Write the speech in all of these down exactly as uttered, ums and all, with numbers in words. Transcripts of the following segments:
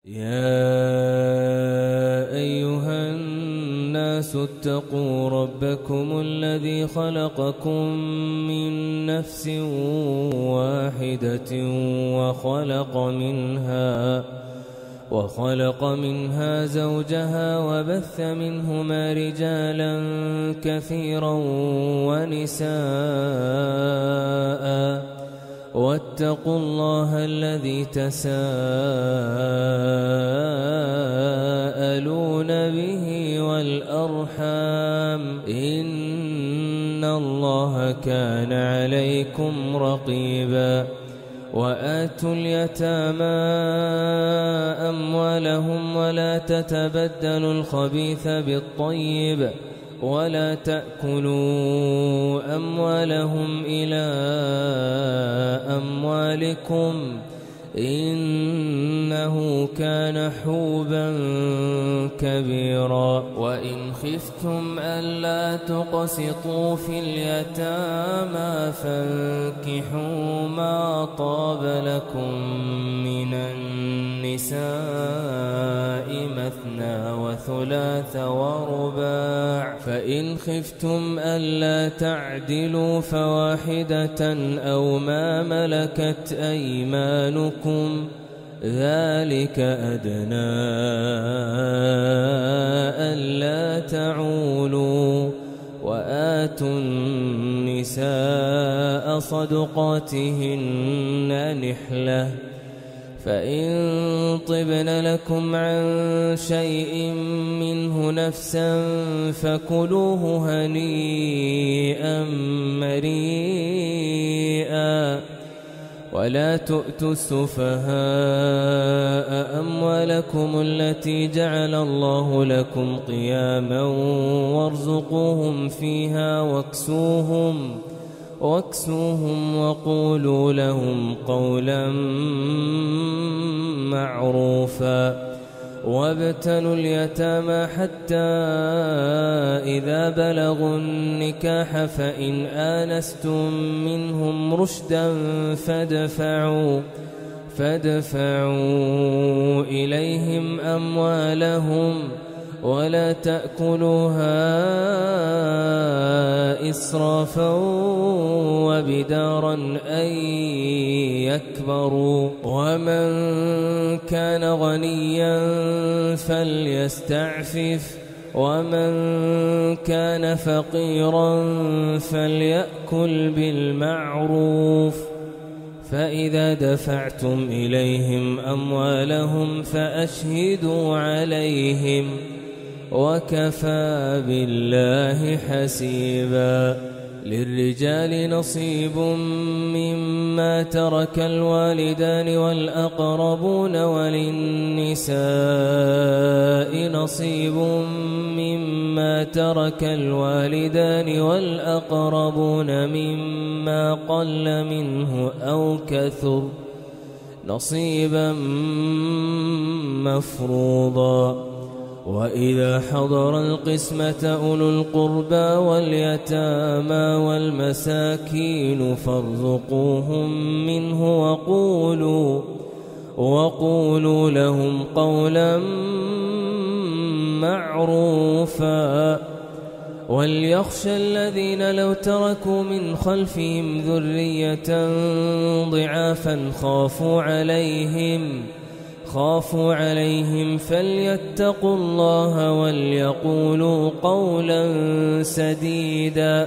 يا أيها الناس اتقوا ربكم الذي خلقكم من نفس واحدة وخلق منها وخلق منها زوجها وبث منهما رجالا كثيرا ونساء واتقوا الله الذي تساءلون به والأرحام إن الله كان عليكم رقيبا وآتوا اليتامى أموالهم ولا تتبدلوا الخبيث بالطيب ولا تأكلوا أموالهم إلى أموالكم إنه كان حوبا كبيرا وإن خفتم ألا تقسطوا في اليتامى فانكحوا ما طاب لكم من النساء مثنى وثلاث ورباع فإن خفتم ألا تعدلوا فواحدة أو ما ملكت أيمانكم ذلك أدنى ألا تعولوا وآتوا النساء صدقاتهن نحلة فإن طبن لكم عن شيء منه نفسا فكلوه هنيئا مريئا ولا تؤتوا السفهاء أموالكم التي جعل الله لكم قياما وارزقوهم فيها واكسوهم واكسوهم وقولوا لهم قولا معروفا وابتلوا اليتامى حتى إذا بلغوا النكاح فإن آنستم منهم رشدا فادفعوا فادفعوا إليهم أموالهم ولا تأكلوها إسرافا وبدارا أن يكبروا ومن كان غنيا فليستعفف ومن كان فقيرا فليأكل بالمعروف فإذا دفعتم إليهم أموالهم فأشهدوا عليهم وكفى بالله حسيبا للرجال نصيب مما ترك الوالدان والأقربون وللنساء نصيب مما ترك الوالدان والأقربون مما قل منه أو كثر نصيبا مفروضا وإذا حضر القسمة أولو القربى واليتامى والمساكين فارزقوهم منه وقولوا وقولوا لهم قولا معروفا وليخشى الذين لو تركوا من خلفهم ذرية ضعافا خافوا عليهم خافوا عليهم فليتقوا الله وليقولوا قولا سديدا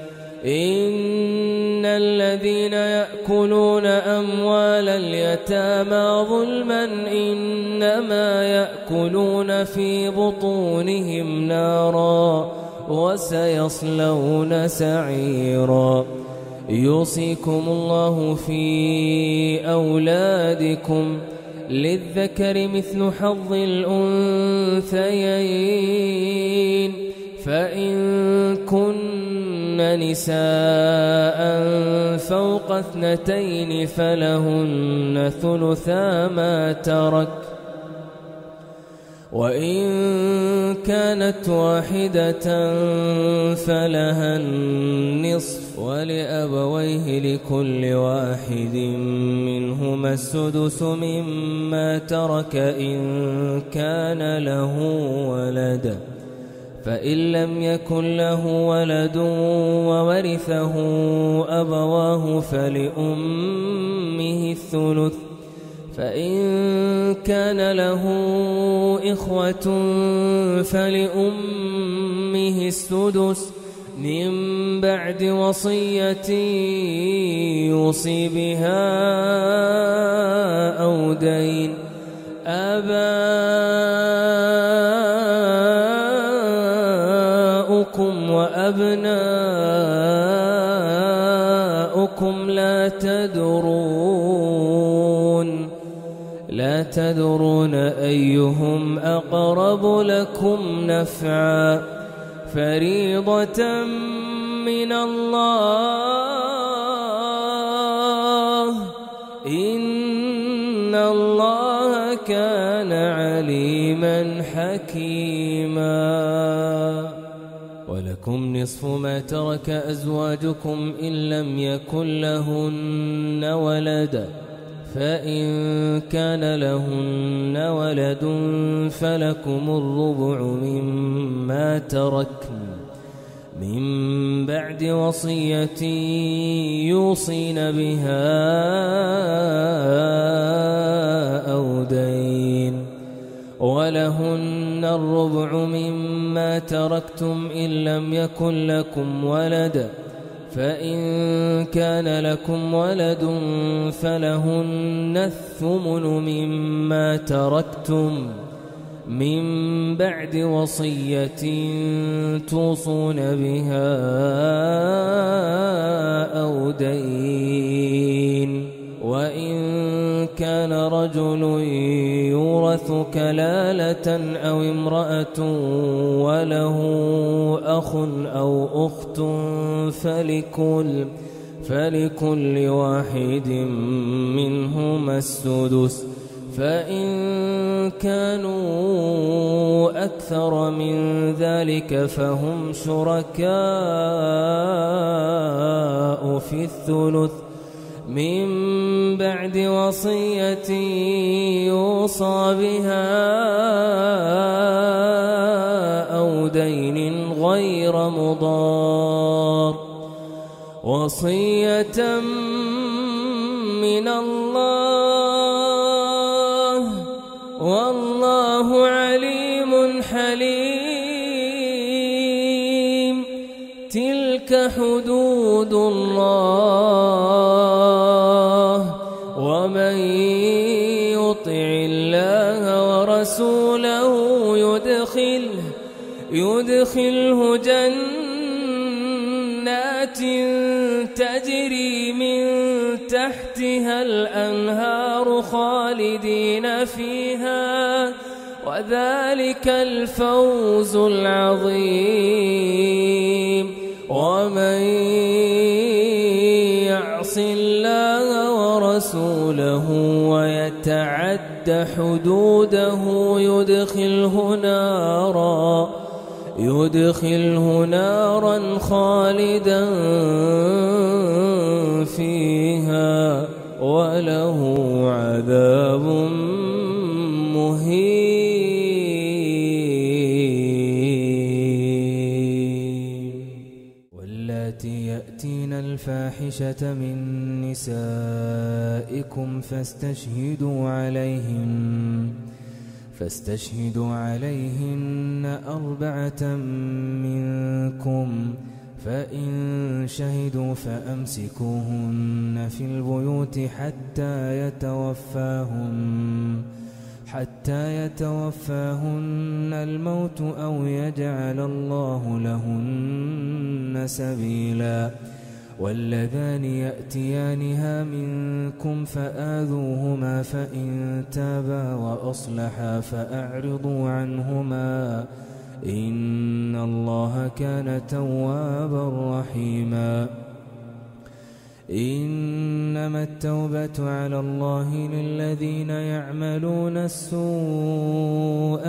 إن الذين يأكلون أموال اليتامى ظلما إنما يأكلون في بطونهم نارا وسيصلون سعيرا يوصيكم الله في أولادكم للذكر مثل حظ الأنثيين فإن كن نساء فوق اثنتين فلهن ثلثا ما ترك وإن كانت واحدة فلها النصف ولأبويه لكل واحد منهما السدس مما ترك إن كان له ولد، فإن لم يكن له ولد وورثه أبواه فلأمه الثلث، فإن كان له إخوة فلأمه السدس من بعد وصية يوصي بها أو دين. آباؤكم وأبناؤكم لا تدرون لا تدرون أيهم أقرب لكم نفعا، فريضة من الله، إن الله كان عليما حكيما. ولكم نصف ما ترك أزواجكم إن لم يكن لهن ولد، فإن كان لهن ولد فلكم الربع مما تركن من بعد وصية يوصين بها أو دين، ولهن الربع مما تركتم إن لم يكن لكم ولد، فإن كان لكم ولد فلهن الثمن مما تركتم من بعد وصية توصون بها أو دين. وإن كان رجل يورث كلالة أو امرأة وله أخ أو أخت فلكل, فلكل واحد منهما السدس، فإن كانوا أكثر من ذلك فهم شركاء في الثلث من بعد وصية يوصى بها أو دين غير مضار، وصية من الله، والله عليم حليم. تلك حدود الله، ومن يطع الله ورسوله يدخله, يدخله جنات تجري من تحتها الأنهار خالدين فيها، وذلك الفوز العظيم. ومن يعص الله ورسوله ويتعد حدوده يدخله نارا يدخله نارا خالدا فيها وله عذاب مهين. واللاتي يأتين الفاحشة من نسائكم فاستشهدوا عليهن فاستشهدوا عليهن أربعة منكم، فإن شهدوا فأمسكوهن في البيوت حتى يتوفاهن حتى يتوفاهن الموت أو يجعل الله لهن سبيلا. واللذان يأتيانها منكم فآذوهما، فإن تابا وأصلحا فأعرضوا عنهما، إن الله كان توابا رحيما. إنما التوبة على الله للذين يعملون السوء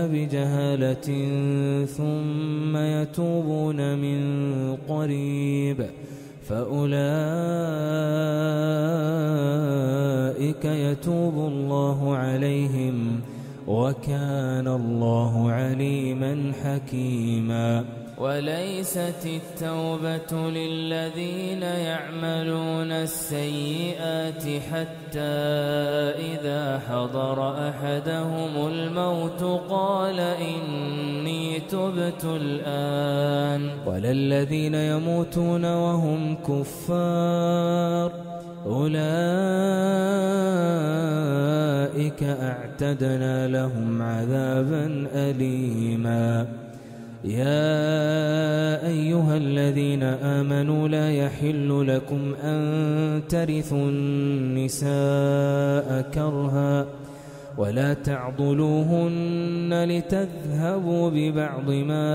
بجهالة ثم يتوبون من قريب فأولئك يتوب الله عليهم وكان الله عليما حكيما. وليست التوبة للذين يعملون السيئات حتى إذا حضر أحدهم الموت قال إني تبت الآن، ولا الذين يموتون وهم كفار أولئك أعتدنا لهم عذابا أليما. يا أيها الذين آمنوا لا يحل لكم أن ترثوا النساء كرها ولا تعضلوهن لتذهبوا ببعض ما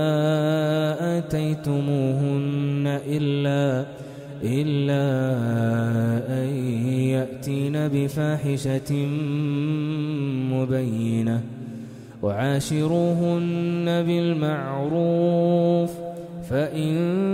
آتيتموهن إلا إلا أن يأتين بفاحشة مبينة وعاشروهن بالمعروف، فإن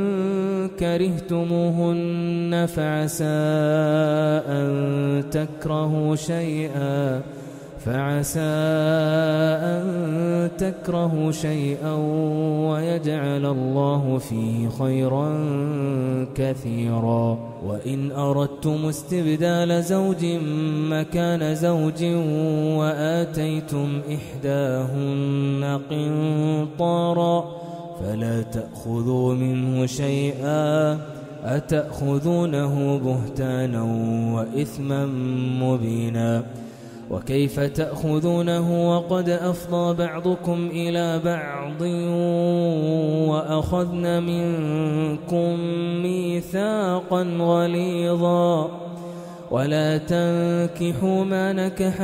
كرهتموهن فعسى أن تكرهوا شيئا فعسى أن تكرهوا شيئا ويجعل الله فيه خيرا كثيرا. وإن أردتم استبدال زوج مكان زوج وآتيتم إحداهن قنطارا فلا تأخذوا منه شيئا أتأخذونه بهتانا وإثما مبينا. وكيف تأخذونه وقد أفضى بعضكم إلى بعض وأخذن منكم ميثاقا غليظا. ولا تنكحوا ما نكح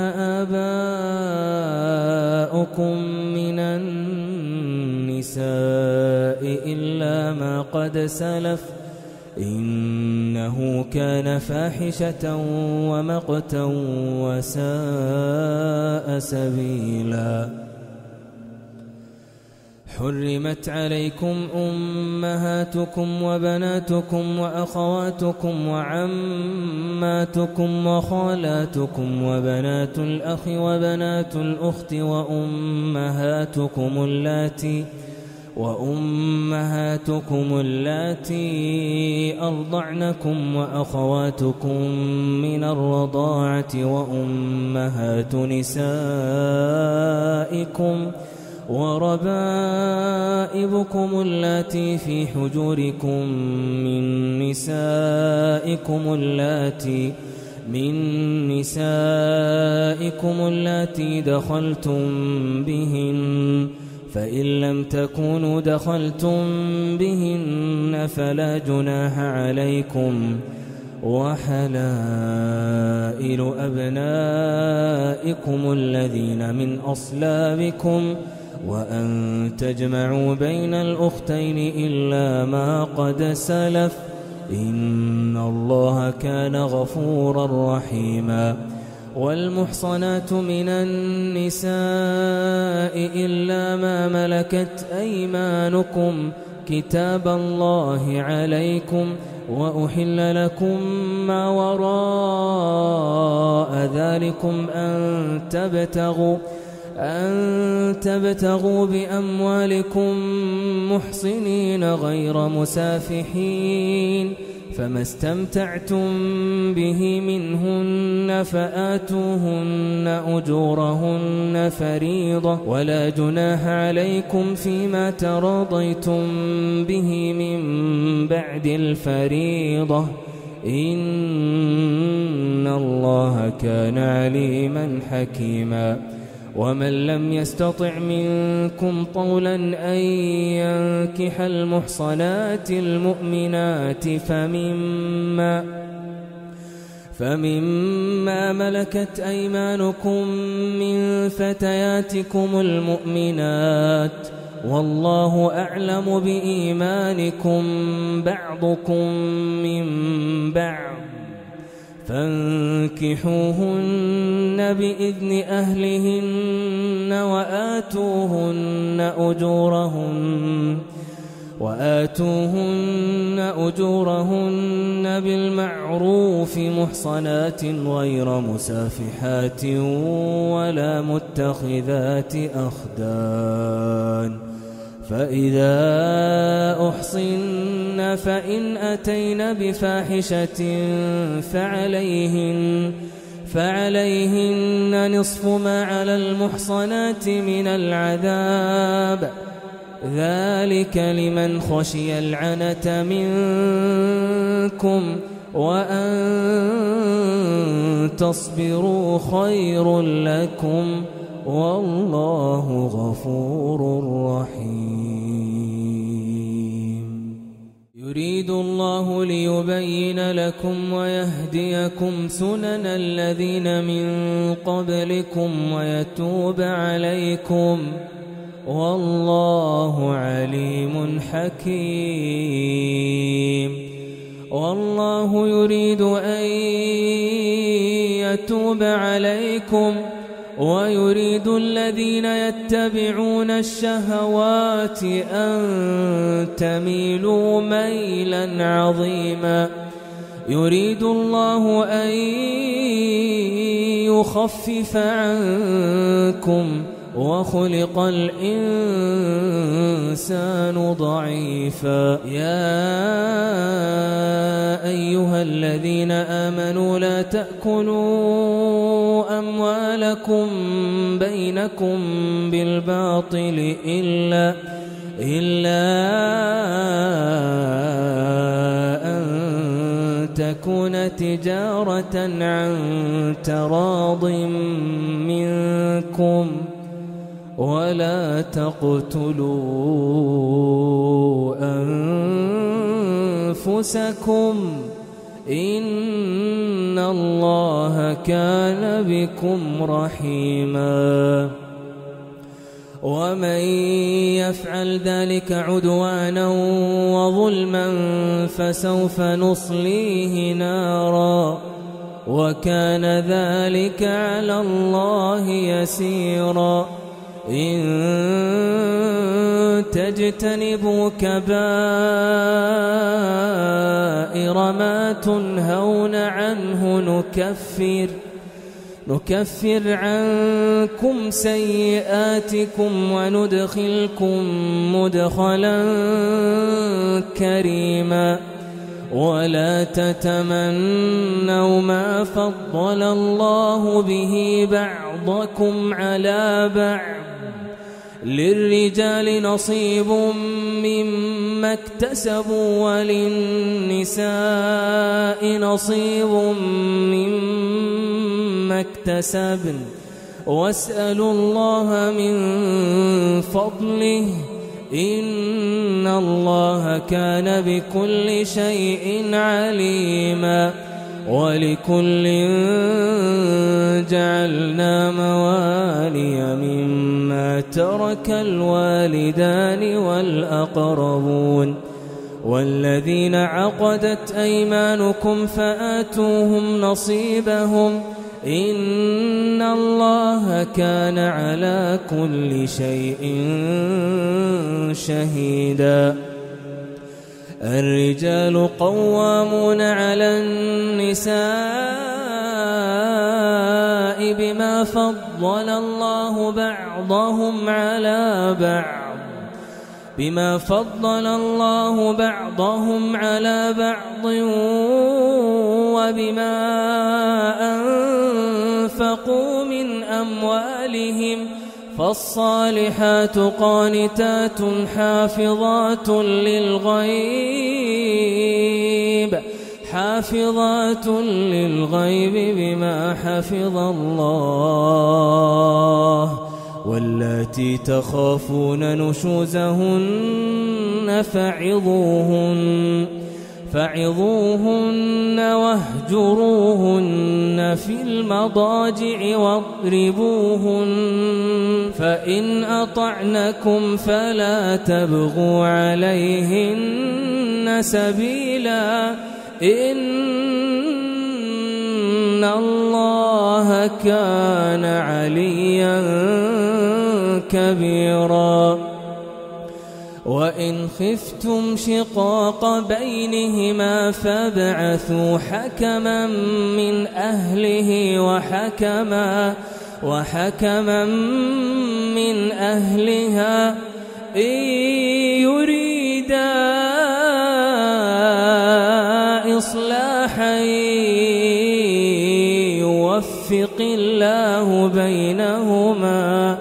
آباؤكم من النساء إلا ما قد سلف إنه كان فاحشة ومقتا وساء سبيلا. حرمت عليكم أمهاتكم وبناتكم وأخواتكم وعماتكم وخالاتكم وبنات الأخ وبنات الأخت وأمهاتكم اللاتي وأمهاتكم اللاتي أرضعنكم وأخواتكم من الرضاعة وأمهات نسائكم وربائبكم اللاتي في حجوركم من نسائكم اللاتي من نسائكم اللاتي دخلتم بهن، فإن لم تكونوا دخلتم بهن فلا جناح عليكم. وحلائل أبنائكم الذين من أصلابكم وأن تجمعوا بين الأختين إلا ما قد سلف إن الله كان غفورا رحيما. والمحصنات من النساء إلا ما ملكت أيمانكم كتاب الله عليكم، وأحل لكم ما وراء ذلكم أن تبتغوا أن تبتغوا بأموالكم محصنين غير مسافحين، فما استمتعتم به منهن فآتوهن أجورهن فريضة، ولا جناح عليكم فيما تراضيتم به من بعد الفريضة إن الله كان عليما حكيما. ومن لم يستطع منكم طولا أن ينكح المحصنات المؤمنات فمما فمما ملكت أيمانكم من فتياتكم المؤمنات، والله أعلم بإيمانكم بعضكم من بعض، فانكحوهن بإذن أهلهن وآتوهن أجورهن وآتوهن أجورهن بالمعروف محصنات غير مسافحات ولا متخذات أخدان فإذا أحصن فإن أتين بفاحشة فعليهن فعليهن نصف ما على المحصنات من العذاب ذلك لمن خشي العنة منكم وأن تصبروا خير لكم والله غفور رحيم. يريد الله ليبين لكم ويهديكم سنن الذين من قبلكم ويتوب عليكم والله عليم حكيم. والله يريد أن يتوب عليكم ويريد الذين يتبعون الشهوات أن تميلوا ميلا عظيما. يريد الله أن يخفف عنكم وخلق الإنسان ضعيفا. يا أيها الذين آمنوا لا تأكلوا أموالكم بينكم بالباطل إلا إلا أن تكون تجارة عن تراض منكم ولا تقتلوا أنفسكم إن الله كان بكم رحيما. ومن يفعل ذلك عدوانا وظلما فسوف نصليه نارا وكان ذلك على الله يسيرا. إن تجتنبوا كبائر ما تنهون عنه نكفر نكفر عنكم سيئاتكم وندخلكم مدخلا كريما. ولا تتمنوا ما فضل الله به بعضكم على بعض للرجال نصيب مما اكتسبوا وللنساء نصيب مما اكتسبن واسألوا الله من فضله إن الله كان بكل شيء عليما. ولكل جعلنا موالي مما ترك الوالدان والأقربون والذين عقدت أيمانكم فآتوهم نصيبهم إن الله كان على كل شيء شهيدا. الرجال قوامون على النساء بما فضل الله بعضهم على بعض بما فضل الله بعضهم على بعض وبما أنفقوا من أموالهم فالصالحات قانتات حافظات للغيب حافظات للغيب بما حفظ الله واللاتي تخافون نشوزهن فعظوهن فعظوهن واهجروهن في المضاجع واضربوهن فإن أطعنكم فلا تبغوا عليهن سبيلا إن الله كان عليا كبيرا. وإن خفتم شقاق بينهما فابعثوا حكما من أهله وحكما وحكما من أهلها إن يريدا إصلاحا يوفق الله بينهما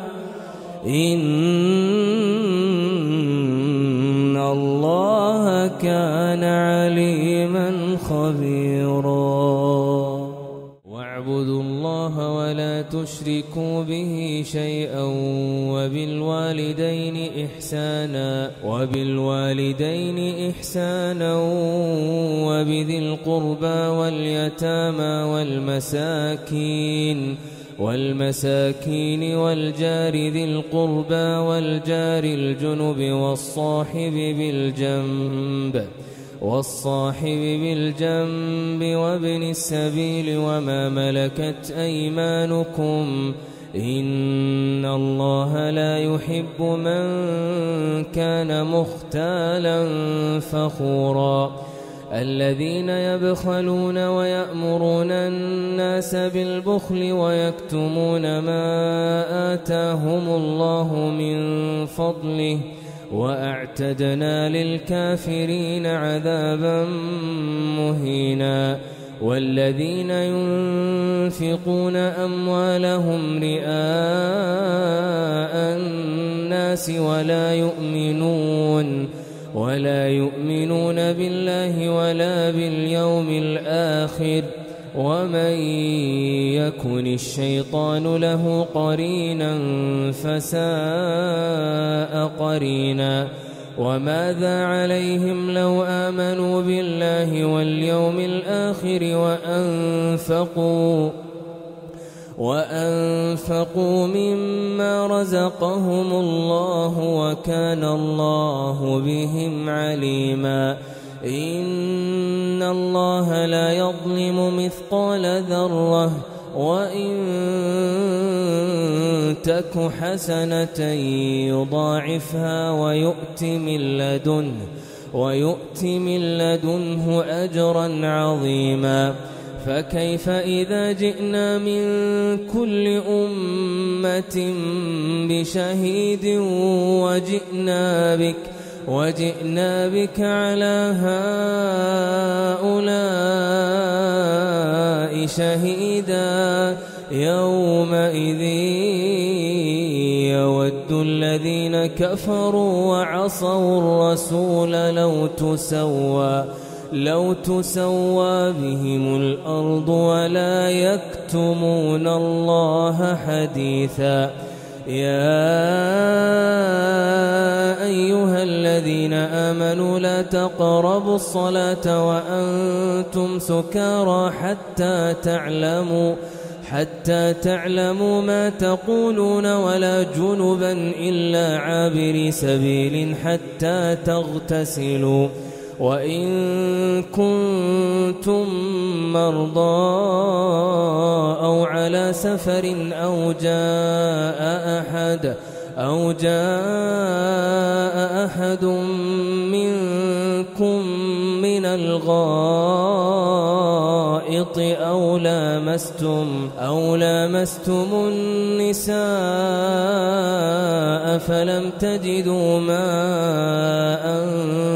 إن الله كان عليما خبيرا. واعبدوا الله ولا تشركوا به شيئا وبالوالدين إحسانا وبالوالدين إحسانا وبذي القربى واليتامى والمساكين والمساكين والجار ذي القربى والجار الجنب والصاحب بالجنب والصاحب بالجنب وابن السبيل وما ملكت أيمانكم إن الله لا يحب من كان مختالا فخورا. الذين يبخلون ويأمرون الناس بالبخل ويكتمون ما آتاهم الله من فضله وأعتدنا للكافرين عذابا مهينا. والذين ينفقون أموالهم رئاء الناس ولا يؤمنون ولا يؤمنون بالله ولا باليوم الآخر ومن يكن الشيطان له قرينا فساء قرينا. وماذا عليهم لو آمنوا بالله واليوم الآخر وأنفقوا وأنفقوا مما رزقهم الله وكان الله بهم عليما. إن الله لا يظلم مثقال ذرة وإن تك حسنة يضاعفها ويؤت من لدنه ويؤت من لدنه أجرا عظيما. فكيف إذا جئنا من كل أمة بشهيد وجئنا بك وجئنا بك على هؤلاء شهيدا يومئذ يود الذين كفروا وعصوا الرسول لو تسوى لو تسوى بهم الأرض ولا يكتمون الله حديثا. يا أيها الذين آمنوا لا تقربوا الصلاة وأنتم سكارى حتى تعلموا حتى تعلموا ما تقولون ولا جنبا إلا عابري سبيل حتى تغتسلوا. وإن كنتم مرضى أو على سفر أو جاء أحد أو جاء أحد منكم من الغائط أو لامستم أو لامستم النساء فلم تجدوا ماء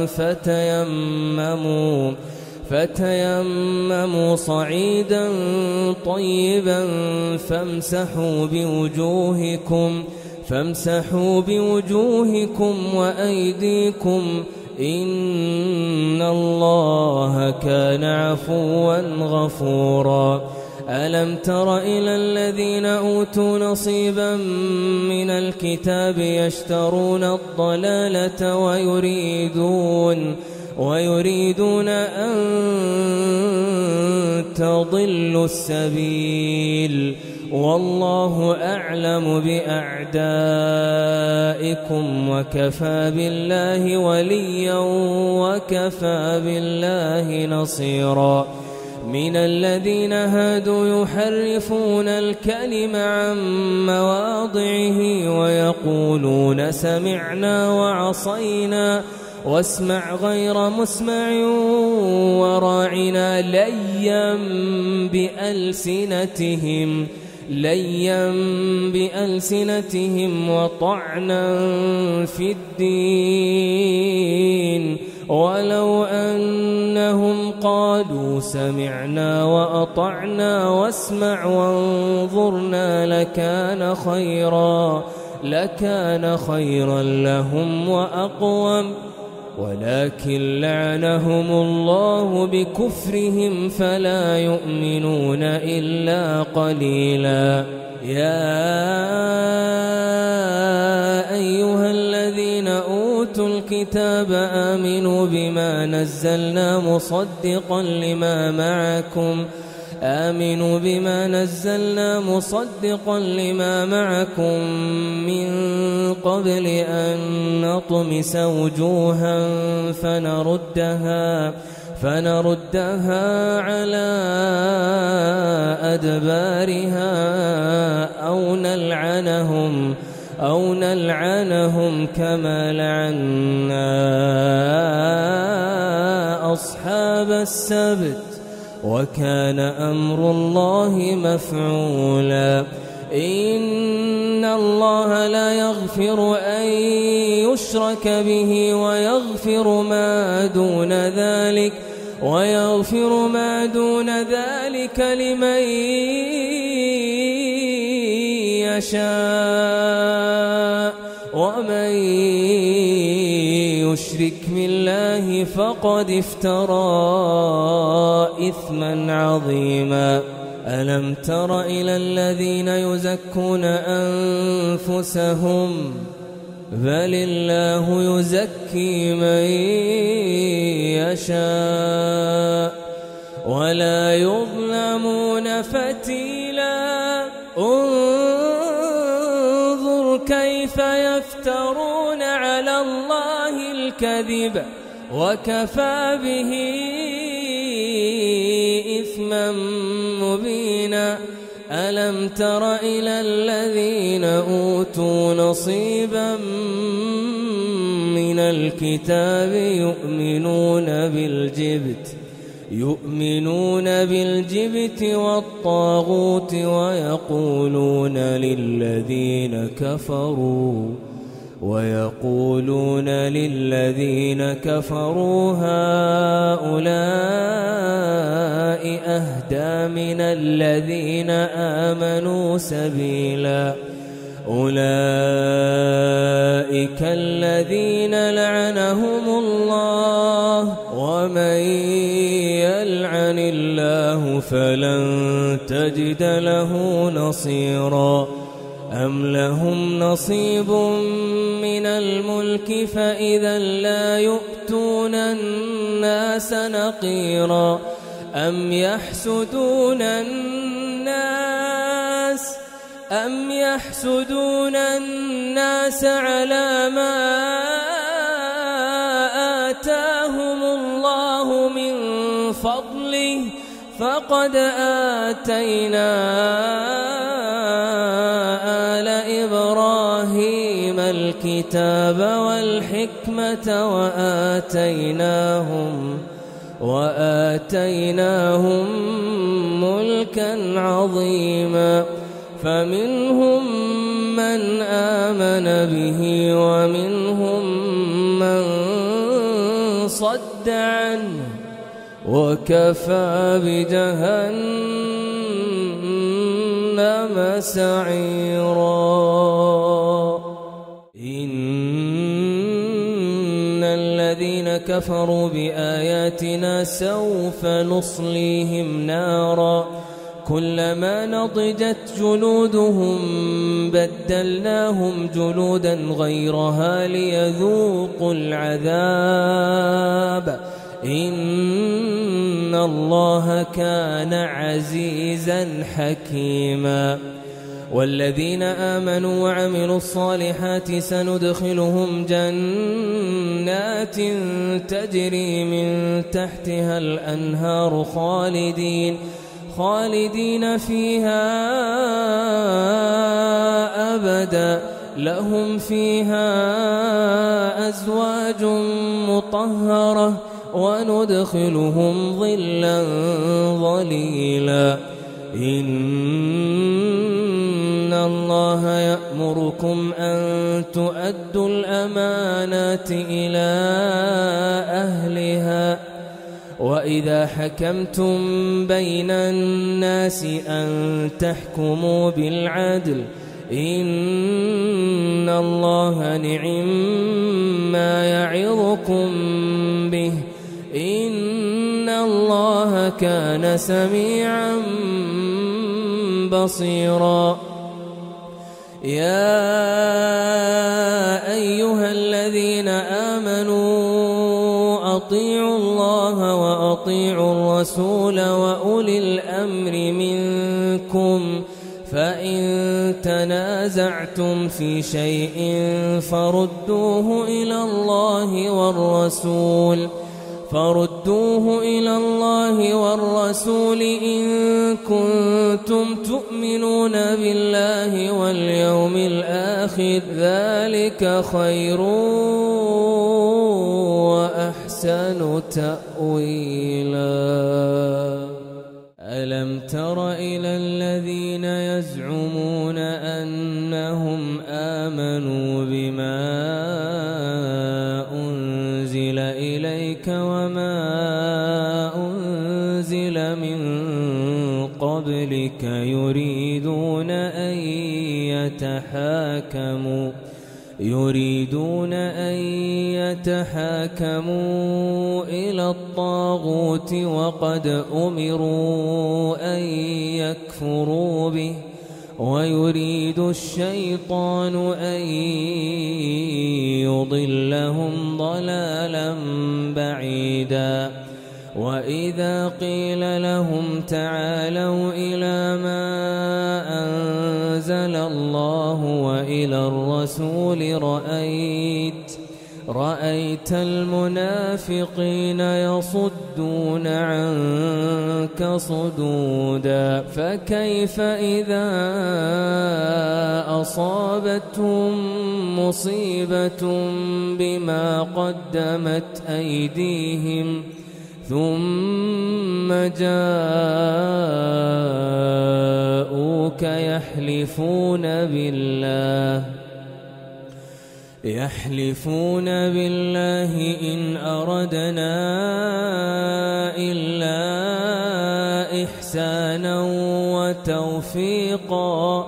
فتيمموا فتيمموا صعيدا طيبا فامسحوا بوجوهكم فامسحوا بوجوهكم وأيديكم إن الله كان عفوا غفورا. ألم تر إلى الذين أوتوا نصيبا من الكتاب يشترون الضلالة ويريدون ويريدون أن تضلوا السبيل والله أعلم بأعدائكم وكفى بالله وليا وكفى بالله نصيرا. من الذين هادوا يحرفون الكلم عن مواضعه ويقولون سمعنا وعصينا واسمع غير مسمع وراعنا ليا بألسنتهم ليا بألسنتهم وطعنا في الدين ولو أنهم قالوا سمعنا وأطعنا واسمع وانظرنا لكان خيرا لكان خيرا لهم وأقوم ولكن لعنهم الله بكفرهم فلا يؤمنون إلا قليلا. يا أيها الذين أوتوا الكتاب آمنوا بما نزلنا مصدقا لما معكم آمنوا بما نزلنا مصدقا لما معكم من قبل أن نطمس وجوها فنردها فنردها على أدبارها أو نلعنهم أو نلعنهم كما لعنا أصحاب السبت وكان أمر الله مفعولا. إن الله لا يغفر أن يشرك به ويغفر ما دون ذلك ويغفر ما دون ذلك لمن يشاء ومن يشرك بالله فقد افترى إثما عظيما. ألم تر إلى الذين يزكون أنفسهم بل الله يزكي من يشاء ولا يظلمون فتيلا. انظر كيف يفترون على الله الكذب وكفى به إثما مبينا. ألم تر إلى الذين أوتوا نصيبا من الكتاب يؤمنون بالجبت يؤمنون بالجبت والطاغوت ويقولون للذين كفروا ويقولون للذين كفروا هؤلاء أهدى من الذين آمنوا سبيلا. أولئك الذين لعنهم الله ومن يلعن الله فلن تجد له نصيرا. أم لهم نصيب من الملك فإذا لا يؤتون الناس نقيرا. أم يحسدون الناس أم يحسدون الناس على ما آتاهم الله من فضله فقد آتينا آل إبراهيم الكتاب والحكمة وآتيناهم وآتيناهم ملكا عظيما. فمنهم من آمن به ومنهم من صد عنه وكفى بجهنم سعيرا. إن الذين كفروا بآياتنا سوف نصليهم نارا كلما نضجت جلودهم بدلناهم جلودا غيرها ليذوقوا العذاب إن الله كان عزيزا حكيما. والذين آمنوا وعملوا الصالحات سندخلهم جنات تجري من تحتها الأنهار خالدين خالدين فيها أبدا لهم فيها أزواج مطهرة وندخلهم ظلا ظليلا إن الله يأمركم أن تؤدوا الأمانات إلى أهلها وإذا حكمتم بين الناس أن تحكموا بالعدل إن الله نعم ما يعظكم به إن الله كان سميعا بصيرا يا أيها الذين آمنوا أطيعوا الله وأطيعوا الرسول وأولي الأمر منكم فإن تنازعتم في شيء فردوه إلى الله والرسول فردوه إلى الله والرسول إن كنتم تؤمنون بالله واليوم الآخر ذلك خير وأحسن تأويلا ألم تر إلى الذين يزعمون أنهم آمنوا بما أنزل إليك وما أنزل من قبلك يريدون أن يتحاكموا يريدون أن يتحاكموا إلى الطاغوت وقد أمروا أن يكفروا به ويريد الشيطان أن يضلهم ضلالا بعيدا وإذا قيل لهم تعالوا إلى ما أنزل الله وإلى الرسول رأيت رأيت المنافقين يصدون عنك صدودا فكيف إذا أصابتهم مصيبة بما قدمت أيديهم ثم جاءوك يحلفون بالله يحلفون بالله إن أردنا إلا إحسانا وتوفيقا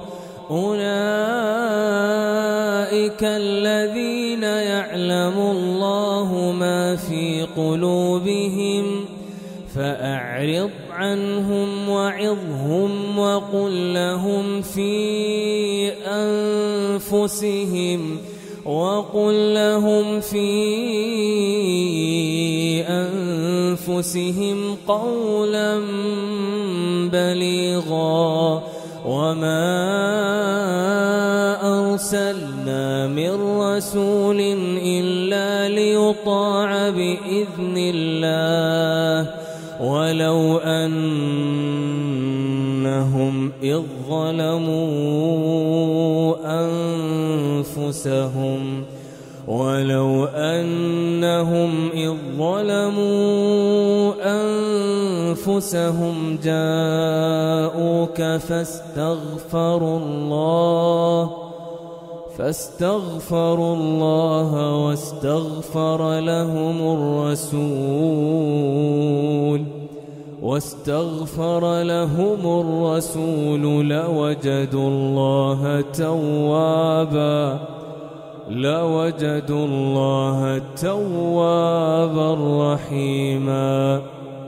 أولئك الذين يعلم الله ما في قلوبهم فأعرض عنهم وعظهم وقل لهم في أنفسهم وقل لهم في أنفسهم قولا بليغا وما أرسلنا من رسول إلا ليطاع بإذن الله ولو أنهم إذ ظلموا أنفسهم ولو أنهم إذ ظلموا أنفسهم جاءوك فاستغفروا الله فاستغفروا الله واستغفر لهم الرسول واستغفر لهم الرسول لوجدوا الله توابا لوجدوا الله توابا رحيما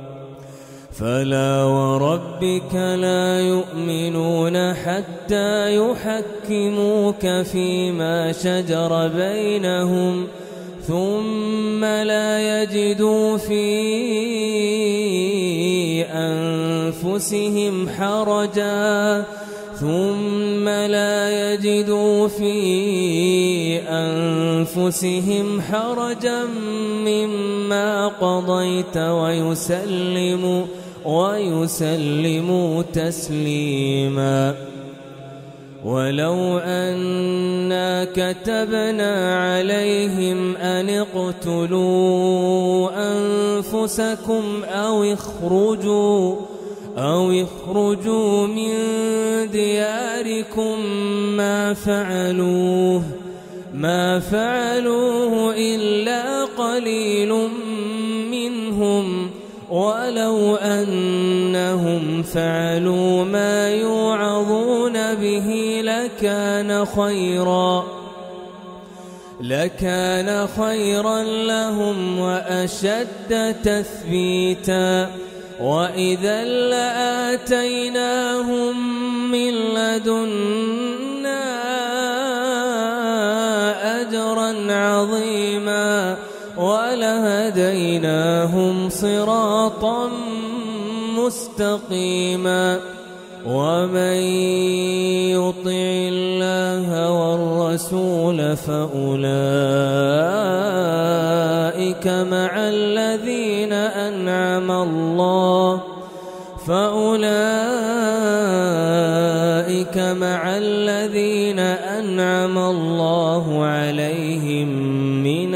فلا وربك لا يؤمنون حتى يحكموك فيما شجر بينهم ثم لا يجدوا في أنفسهم حرجا ثم لا يجدوا في أنفسهم حرجا مما قضيت ويسلموا ويسلموا تسليما. ولو أنا كتبنا عليهم أن اقتلوا أنفسكم أو اخرجوا أو اخرجوا من دياركم ما فعلوه ما فعلوه إلا قليل منهم، ولو أنهم فعلوا ما يوعظون به لكان خيرا لكان خيرا لهم وأشد تثبيتا، وإذا لآتيناهم من لدنا أجرا عظيما ولهديناهم صراطا مستقيما. ومن يطع الله والرسول فأولئك مع الذين أنعم الله فأولئك مع الذين أنعم الله عليهم من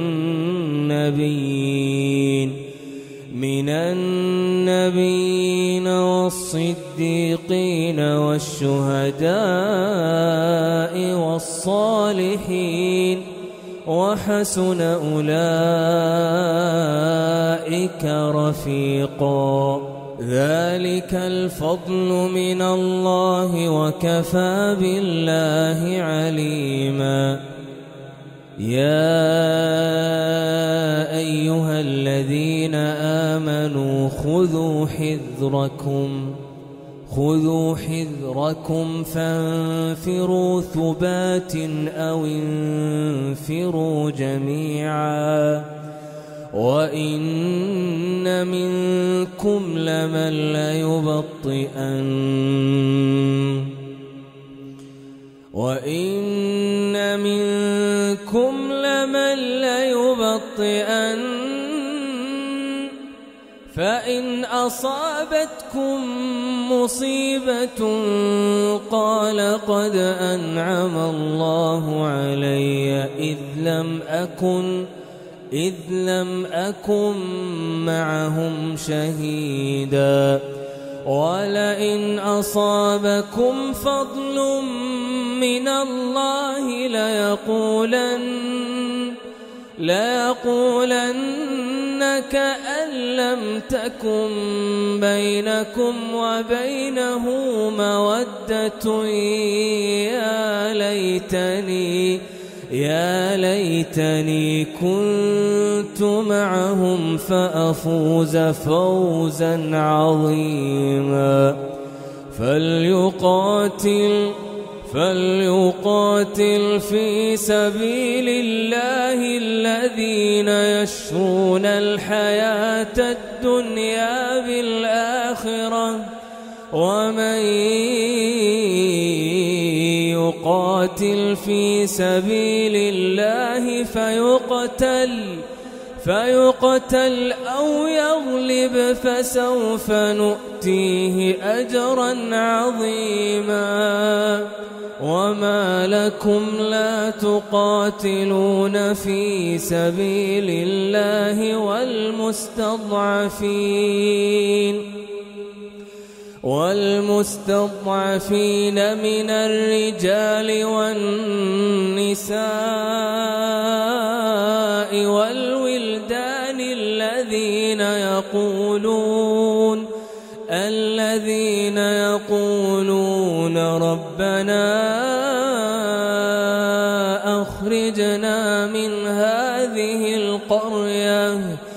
النبيين من النبيين والصديقين والشهداء والصالحين وحسن أولئك رفيقا. ذلك الفضل من الله وكفى بالله عليما. يا أيها الذين آمنوا خذوا حذركم خذوا حذركم فانفروا ثبات أو انفروا جميعا وإن منكم لمن ليبطئن وإن منكم لمن ليبطئن فإن أصابتكم مصيبة قال قد أنعم الله علي إذ لم أكن إذ لم أكن معهم شهيدا. ولئن أصابكم فضل من الله ليقولن ليقولن كأن لم تكن بينكم وبينه مودة يا ليتني يا ليتني كنت معهم فأفوز فوزا عظيما. فليقاتل فليقاتل في سبيل الله الذين يشرون الحياة الدنيا بالآخرة ومن يقاتل في سبيل الله فيقتل فيقتل أو يغلب فسوف نؤتيه أجرا عظيما. وما لكم لا تقاتلون في سبيل الله والمستضعفين والمستضعفين من الرجال والنساء والولدان الذين يقولون الذين يقولون ربنا أخرجنا من هذه القرية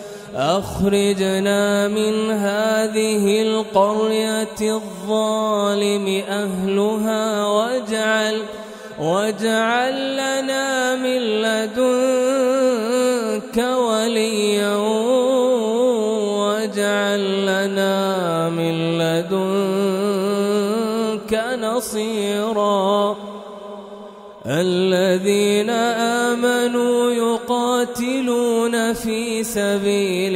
أخرجنا من هذه القرية الظالم أهلها واجعل واجعل لنا من لدنك وليا واجعل لنا من لدنك نصيرا. الذين آمنوا يقاتلون في سبيل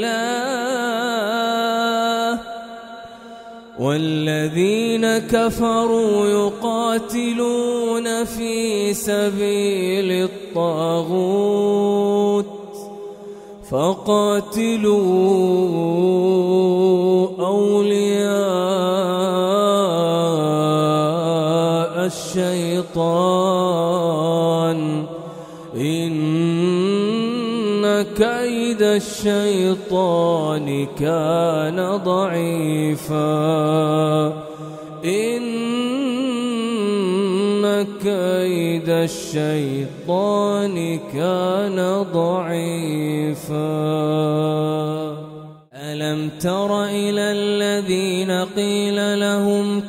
الله والذين كفروا يقاتلون في سبيل الطاغوت فقاتلوا أولياء الشيطان إن كيد الشيطان كان ضعيفا إن كيد الشيطان كان ضعيفا ألم تر إلى الذين قيل لهم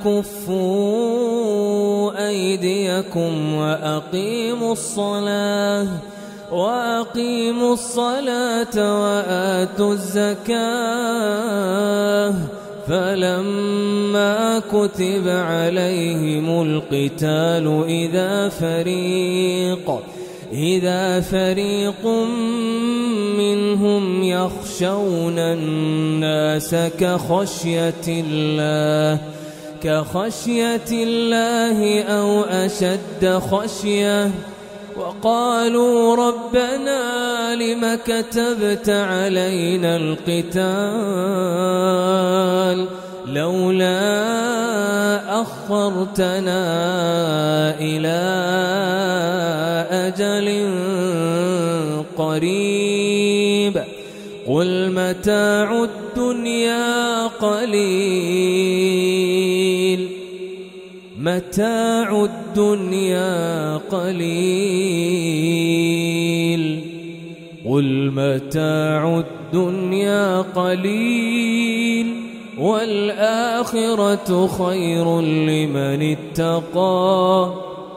كفوا أيديكم وأقيموا الصلاة وأقيموا الصلاة وآتوا الزكاة فلما كتب عليهم القتال إذا فريق إذا فريق منهم يخشون الناس كخشية الله كخشية الله أو أشد خشية وقالوا ربنا لم كتبت علينا القتال لولا أخرتنا إلى أجل قريب قل متاع الدنيا قليل متاع الدنيا قليل قل متاع الدنيا قليل والآخرة خير لمن اتقى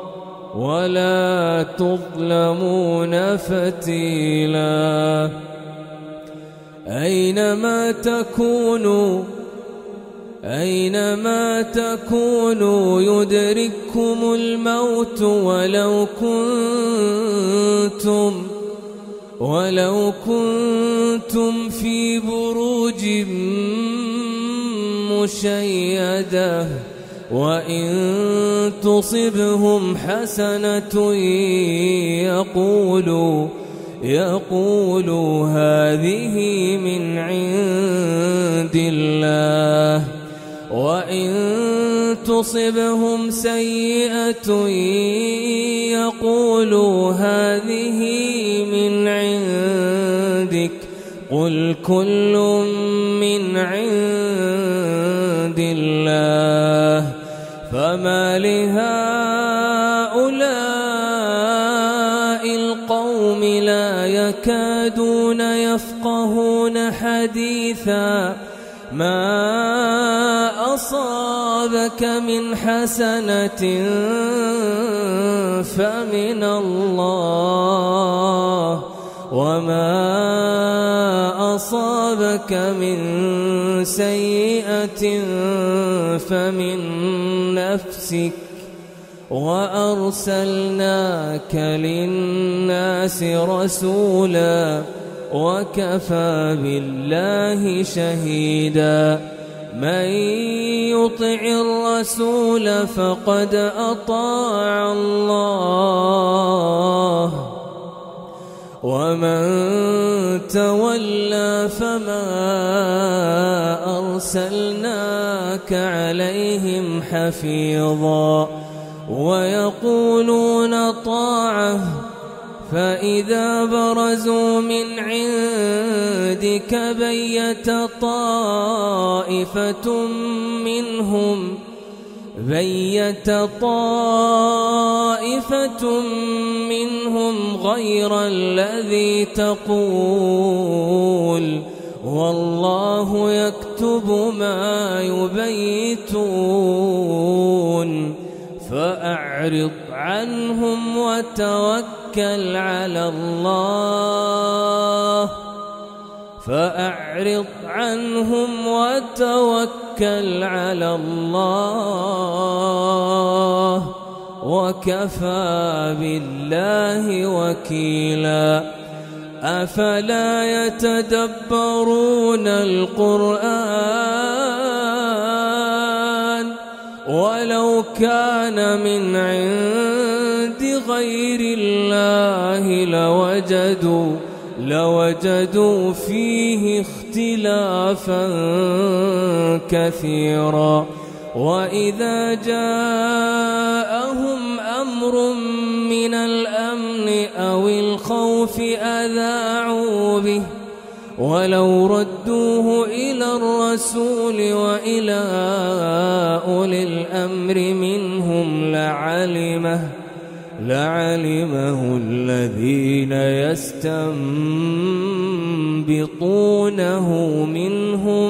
ولا تظلمون فتيلا أينما تكونوا أينما تكونوا يدرككم الموت ولو كنتم ولو كنتم في بروج مشيدة وإن تصبهم حسنة يقولوا يقولوا هذه من عند الله وإن تصبهم سيئة يقولوا هذه من عندك قل كل من عند الله فما لهؤلاء القوم لا يكادون يفقهون حديثا ما أصابك من حسنة فمن الله وما أصابك من سيئة فمن نفسك وأرسلناك للناس رسولا وكفى بالله شهيدا من يطع الرسول فقد أطاع الله ومن تولى فما أرسلناك عليهم حفيظا ويقولون طاعة فإذا برزوا من عندك بيت طائفة منهم بيت طائفة منهم غير الذي تقول والله يكتب ما يبيتون فأعرض عنهم وتوكل على الله فأعرض عنهم وتوكل على الله وكفى بالله وكيلا أفلا يتدبرون القرآن ولو كان من عند غير الله لوجدوا لوجدوا فيه اختلافا كثيرا وإذا جاءهم أمر من الأمن أو الخوف أذاعوا به ولو ردوه إلى الرسول وإلى أولي الأمر منهم لعلمه لعلمه الذين يستنبطونه منهم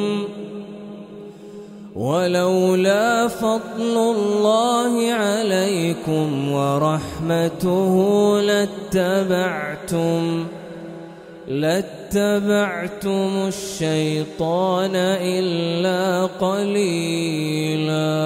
ولولا فضل الله عليكم ورحمته لاتبعتم لاتبعتم الشيطان إلا قليلا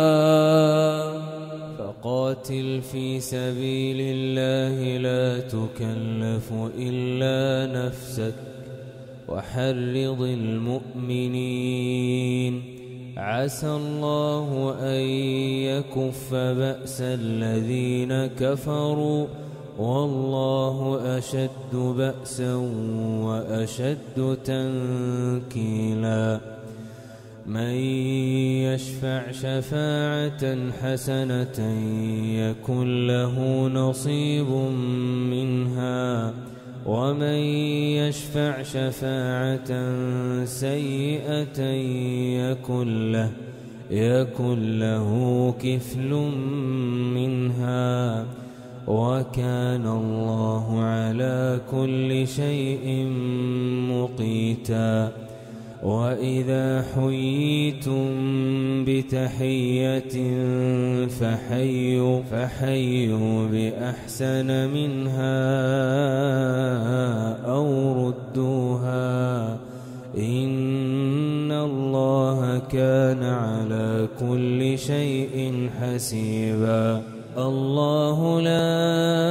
فقاتل في سبيل الله لا تكلف إلا نفسك وحرض المؤمنين عسى الله أن يكف بأس الذين كفروا والله أشد بأسا وأشد تنكيلا من يشفع شفاعة حسنة يكن له نصيب منها ومن يشفع شفاعة سيئة يكن له يكن له كفل منها وكان الله على كل شيء مقيتا وإذا حييتم بتحية فحيوا فحيوا بأحسن منها أو ردوها إن الله كان على كل شيء حسيبا الله لا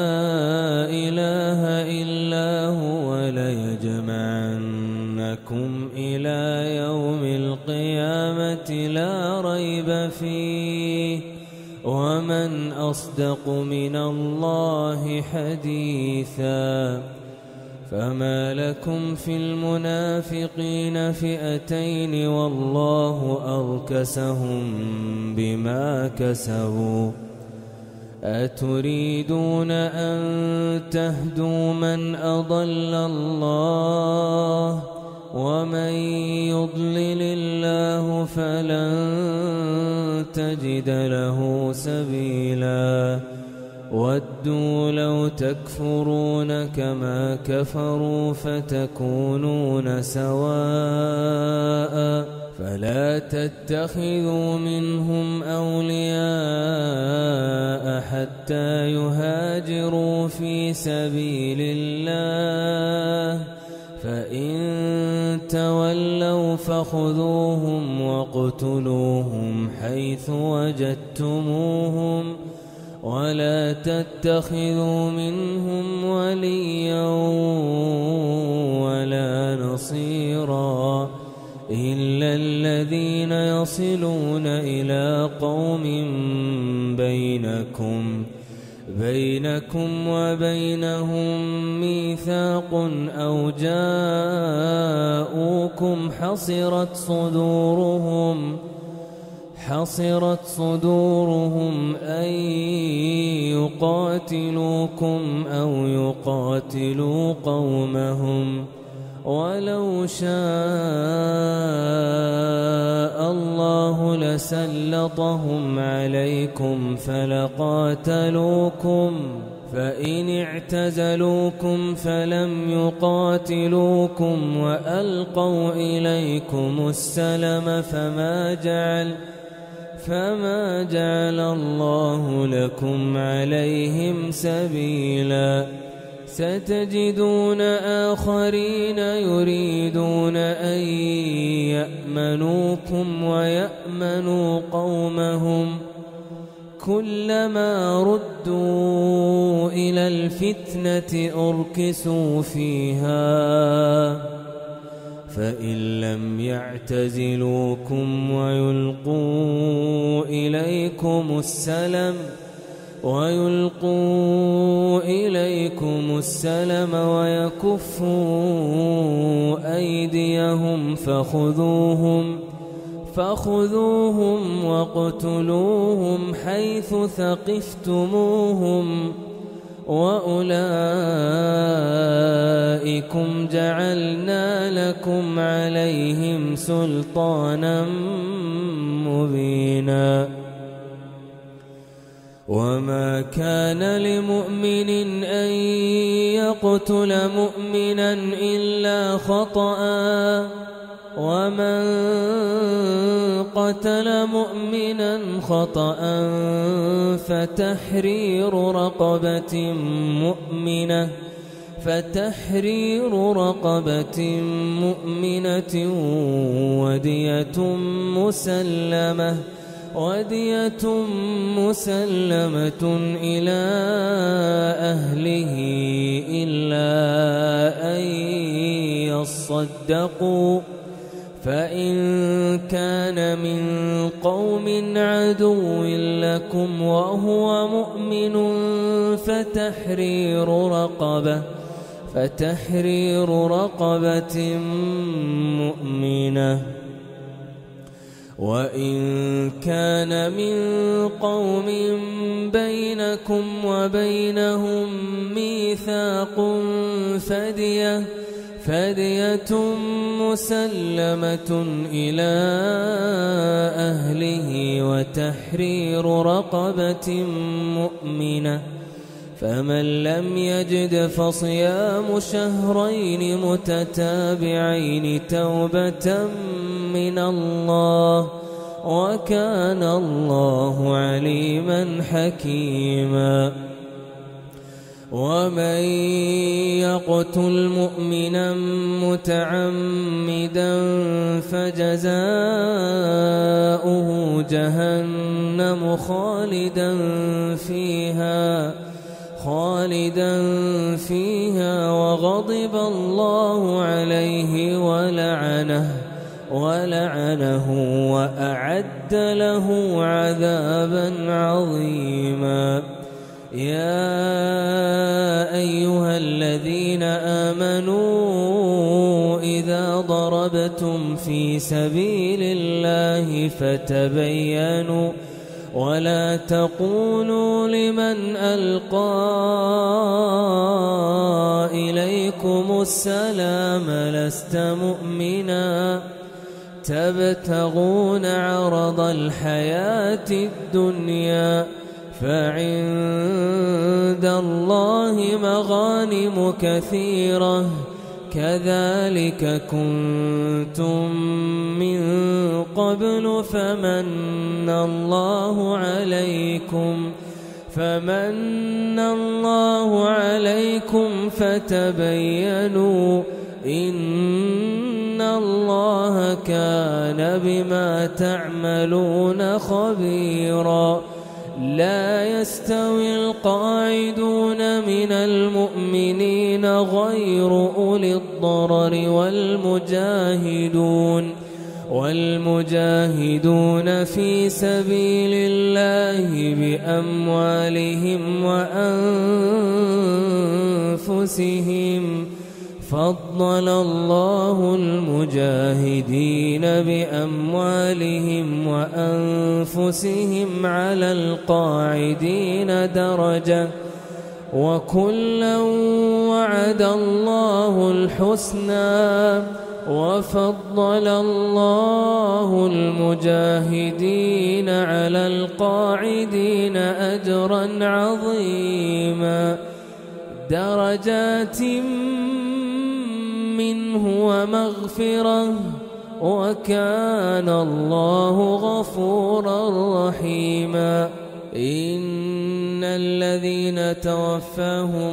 إله إلا هو ليجمعنكم إلى يوم القيامة لا ريب فيه ومن أصدق من الله حديثا فما لكم في المنافقين فئتين والله أركسهم بما كسبوا أتريدون أن تهدوا من أضل الله ومن يضلل الله فلن تجد له سبيلا ودوا لو تكفرون كما كفروا فتكونون سواء فلا تتخذوا منهم أولياء حتى يهاجروا في سبيل الله فإن تولوا فخذوهم واقتلوهم حيث وجدتموهم ولا تتخذوا منهم وليا ولا نصيرا إلا الذين يصلون إلى قوم بينكم بينكم وبينهم ميثاق أو جاءوكم حصرت صدورهم حصرت صدورهم أن يقاتلوكم أو يقاتلوا قومهم ولو شاء الله لسلطهم عليكم فلقاتلوكم فإن اعتزلوكم فلم يقاتلوكم وألقوا إليكم السلم فما جعل فما جعل الله لكم عليهم سبيلا ستجدون آخرين يريدون أن يأمنوكم ويأمنوا قومهم كلما ردوا إلى الفتنة أركسوا فيها فإن لم يعتزلوكم ويلقوا إليكم السلم ويلقوا إليكم السلم ويكفوا أيديهم فخذوهم فخذوهم واقتلوهم حيث ثقفتموهم وأولئكم جعلنا لكم عليهم سلطانا مبينا وما كان لمؤمن أن يقتل مؤمنا إلا خطأ ومن قتل مؤمنا خطأ فتحرير رقبة مؤمنة فتحرير رقبة مؤمنة ودية مسلمة ودية مسلمة إلى أهله إلا أن يصدقوا فإن كان من قوم عدو لكم وهو مؤمن فتحرير رقبة فتحرير رقبة مؤمنة وإن كان من قوم بينكم وبينهم ميثاق فدية فدية مسلمة إلى أهله وتحرير رقبة مؤمنة فمن لم يجد فصيام شهرين متتابعين توبة من الله وكان الله عليما حكيما ومن يقتل مؤمنا متعمدا فجزاؤه جهنم خالدا فيها خالدا فيها وغضب الله عليه ولعنه ولعنه وأعد له عذابا عظيما يا أيها الذين آمنوا إذا ضربتم في سبيل الله فتبينوا ولا تقولوا لمن ألقى إليكم السلام لست مؤمنا تبتغون عرض الحياة الدنيا فعند الله مغانم كثيرة كذلك كنتم من قبل فمن الله عليكم فمن الله عليكم فتبينوا إن الله كان بما تعملون خبيرا لا يستوي القاعدون من المؤمنين غير أولي الضرر والمجاهدون والمجاهدون في سبيل الله بأموالهم وأنفسهم فضل الله المجاهدين بأموالهم وأنفسهم على القاعدين درجة وكلا وعد الله الحسنى وفضل الله المجاهدين على القاعدين أجرا عظيما درجات منه ومغفرة وكان الله غفورا رحيما إن الذين توفاهم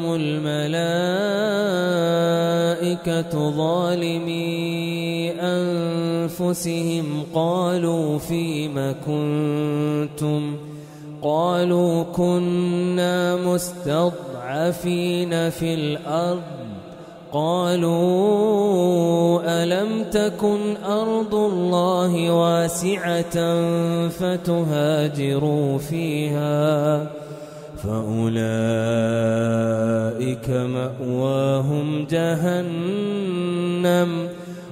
الملائكة ظالمي أنفسهم قالوا فيم كنتم قالوا كنا مستضعفين في الأرض قالوا ألم تكن أرض الله واسعة فتهاجروا فيها فأولئك مأواهم جهنم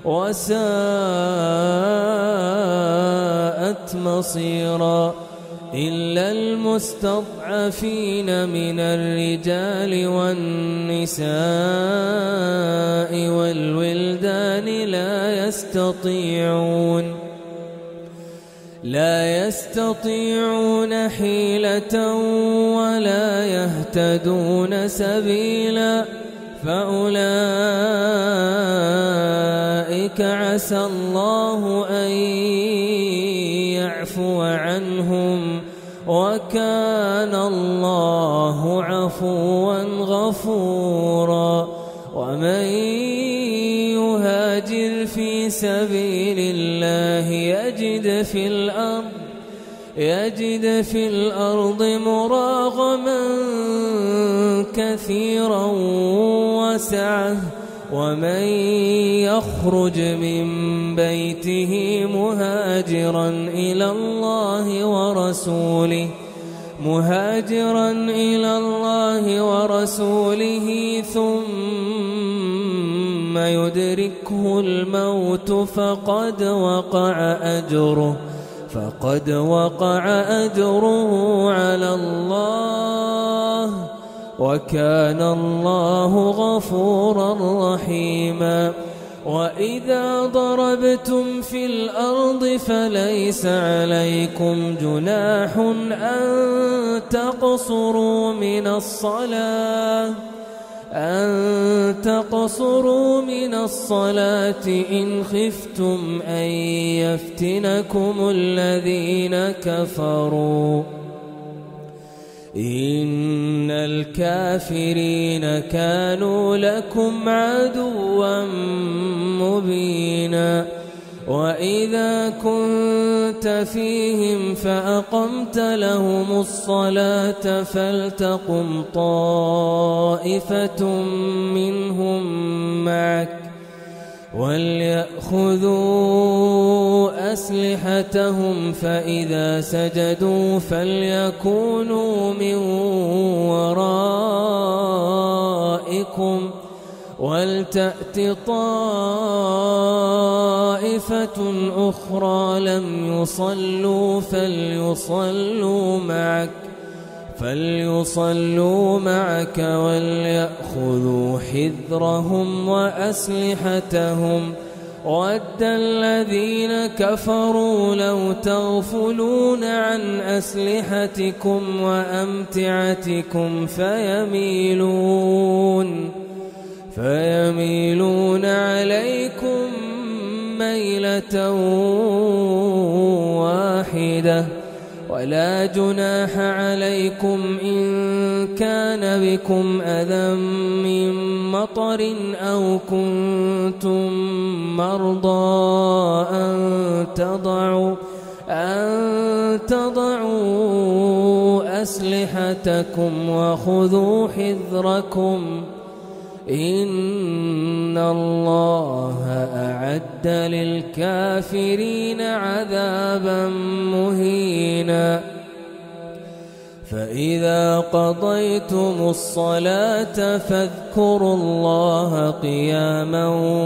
وساءت مصيرا إلا المستضعفين من الرجال والنساء والولدان لا يستطيعون لا يستطيعون حيلة ولا يهتدون سبيلا فأولئك عسى الله أن يعفو عنهم وكان الله عفوا غفورا ومن يهاجر في سبيل الله يجد في الأرض يجد في الأرض مراغما كثيرا وسعة ومن يخرج من بيته مهاجرا إلى الله ورسوله مهاجرا إلى الله ورسوله ثم يدركه الموت فقد وقع أجره فقد وقع أجره على الله وكان الله غفورا رحيما وإذا ضربتم في الأرض فليس عليكم جناح أن تقصروا من الصلاة أن تقصروا من الصلاة إن خفتم أن يفتنكم الذين كفروا إن الكافرين كانوا لكم عدوا مبينا وإذا كنت فيهم فأقمت لهم الصلاة فلتقم طائفة منهم معك وليأخذوا أسلحتهم فإذا سجدوا فليكونوا من ورائكم ولتأت طائفة أخرى لم يصلوا فليصلوا معك فليصلوا معك وليأخذوا حذرهم وأسلحتهم ود الذين كفروا لو تغفلون عن أسلحتكم وأمتعتكم فيميلون فيميلون عليكم ميلة واحدة ولا جناح عليكم إن كان بكم أذى من مطر أو كنتم مرضى أن تضعوا أن تضعوا أسلحتكم وخذوا حذركم إن الله أعد للكافرين عذابا مهينا فإذا قضيتم الصلاة فاذكروا الله قياما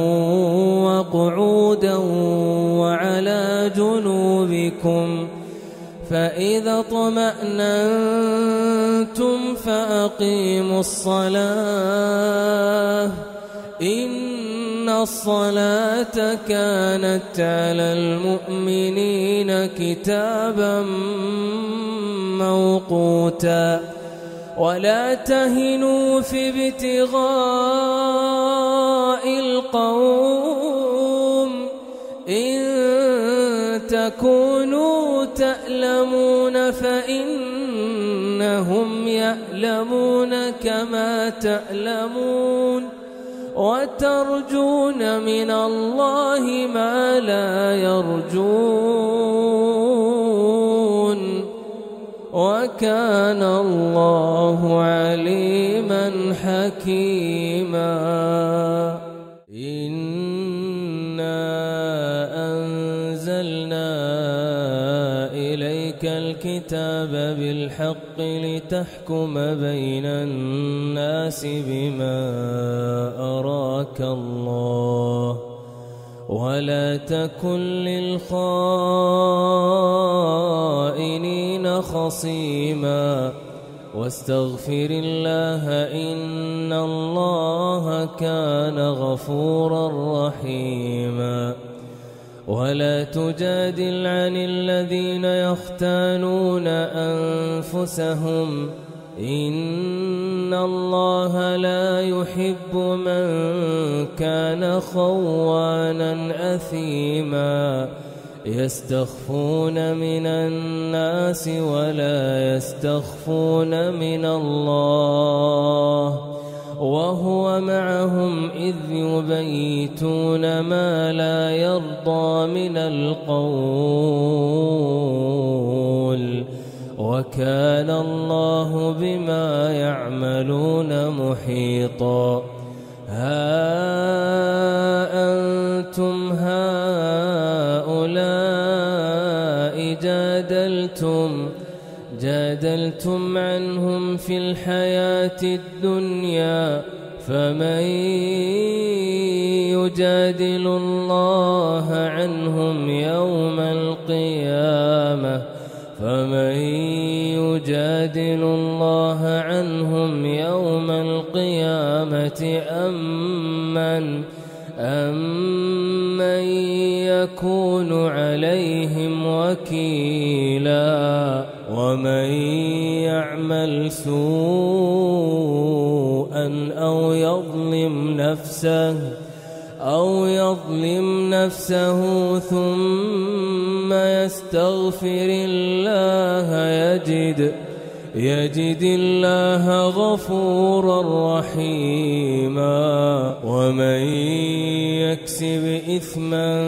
وقعودا وعلى جنوبكم فإذا اطمأننتم فأقيموا الصلاة إن الصلاة كانت على المؤمنين كتابا موقوتا ولا تهنوا في ابتغاء القوم إن تكونوا تألمون فإنهم يألمون كما تألمون وترجون من الله ما لا يرجون وكان الله عليما حكيما. إنا أنزلنا إليك الكتاب بالحق لتحكم بين الناس بما أراك الله ولا تكن للخائنين خصيما واستغفر الله إن الله كان غفورا رحيما. ولا تجادل عن الذين يختانون أنفسهم إن الله لا يحب من كان خوانا أثيما يستخفون من الناس ولا يستخفون من الله وهو معهم إذ يبيتون ما لا يرضى من القول وكان الله بما يعملون محيطا. ها أنتم هؤلاء جادلتم جادلتم عنهم في الحياة الدنيا فمن يجادل الله عنهم يوم القيامة فمن يجادل الله عنهم يوم القيامة أمن أمن يكون عليهم وكيلا. ومن يعمل سوءا أو يظلم نفسه أو يظلم نفسه ثم يستغفر الله يجد يجد الله غفورا رحيما. ومن يكسب إثما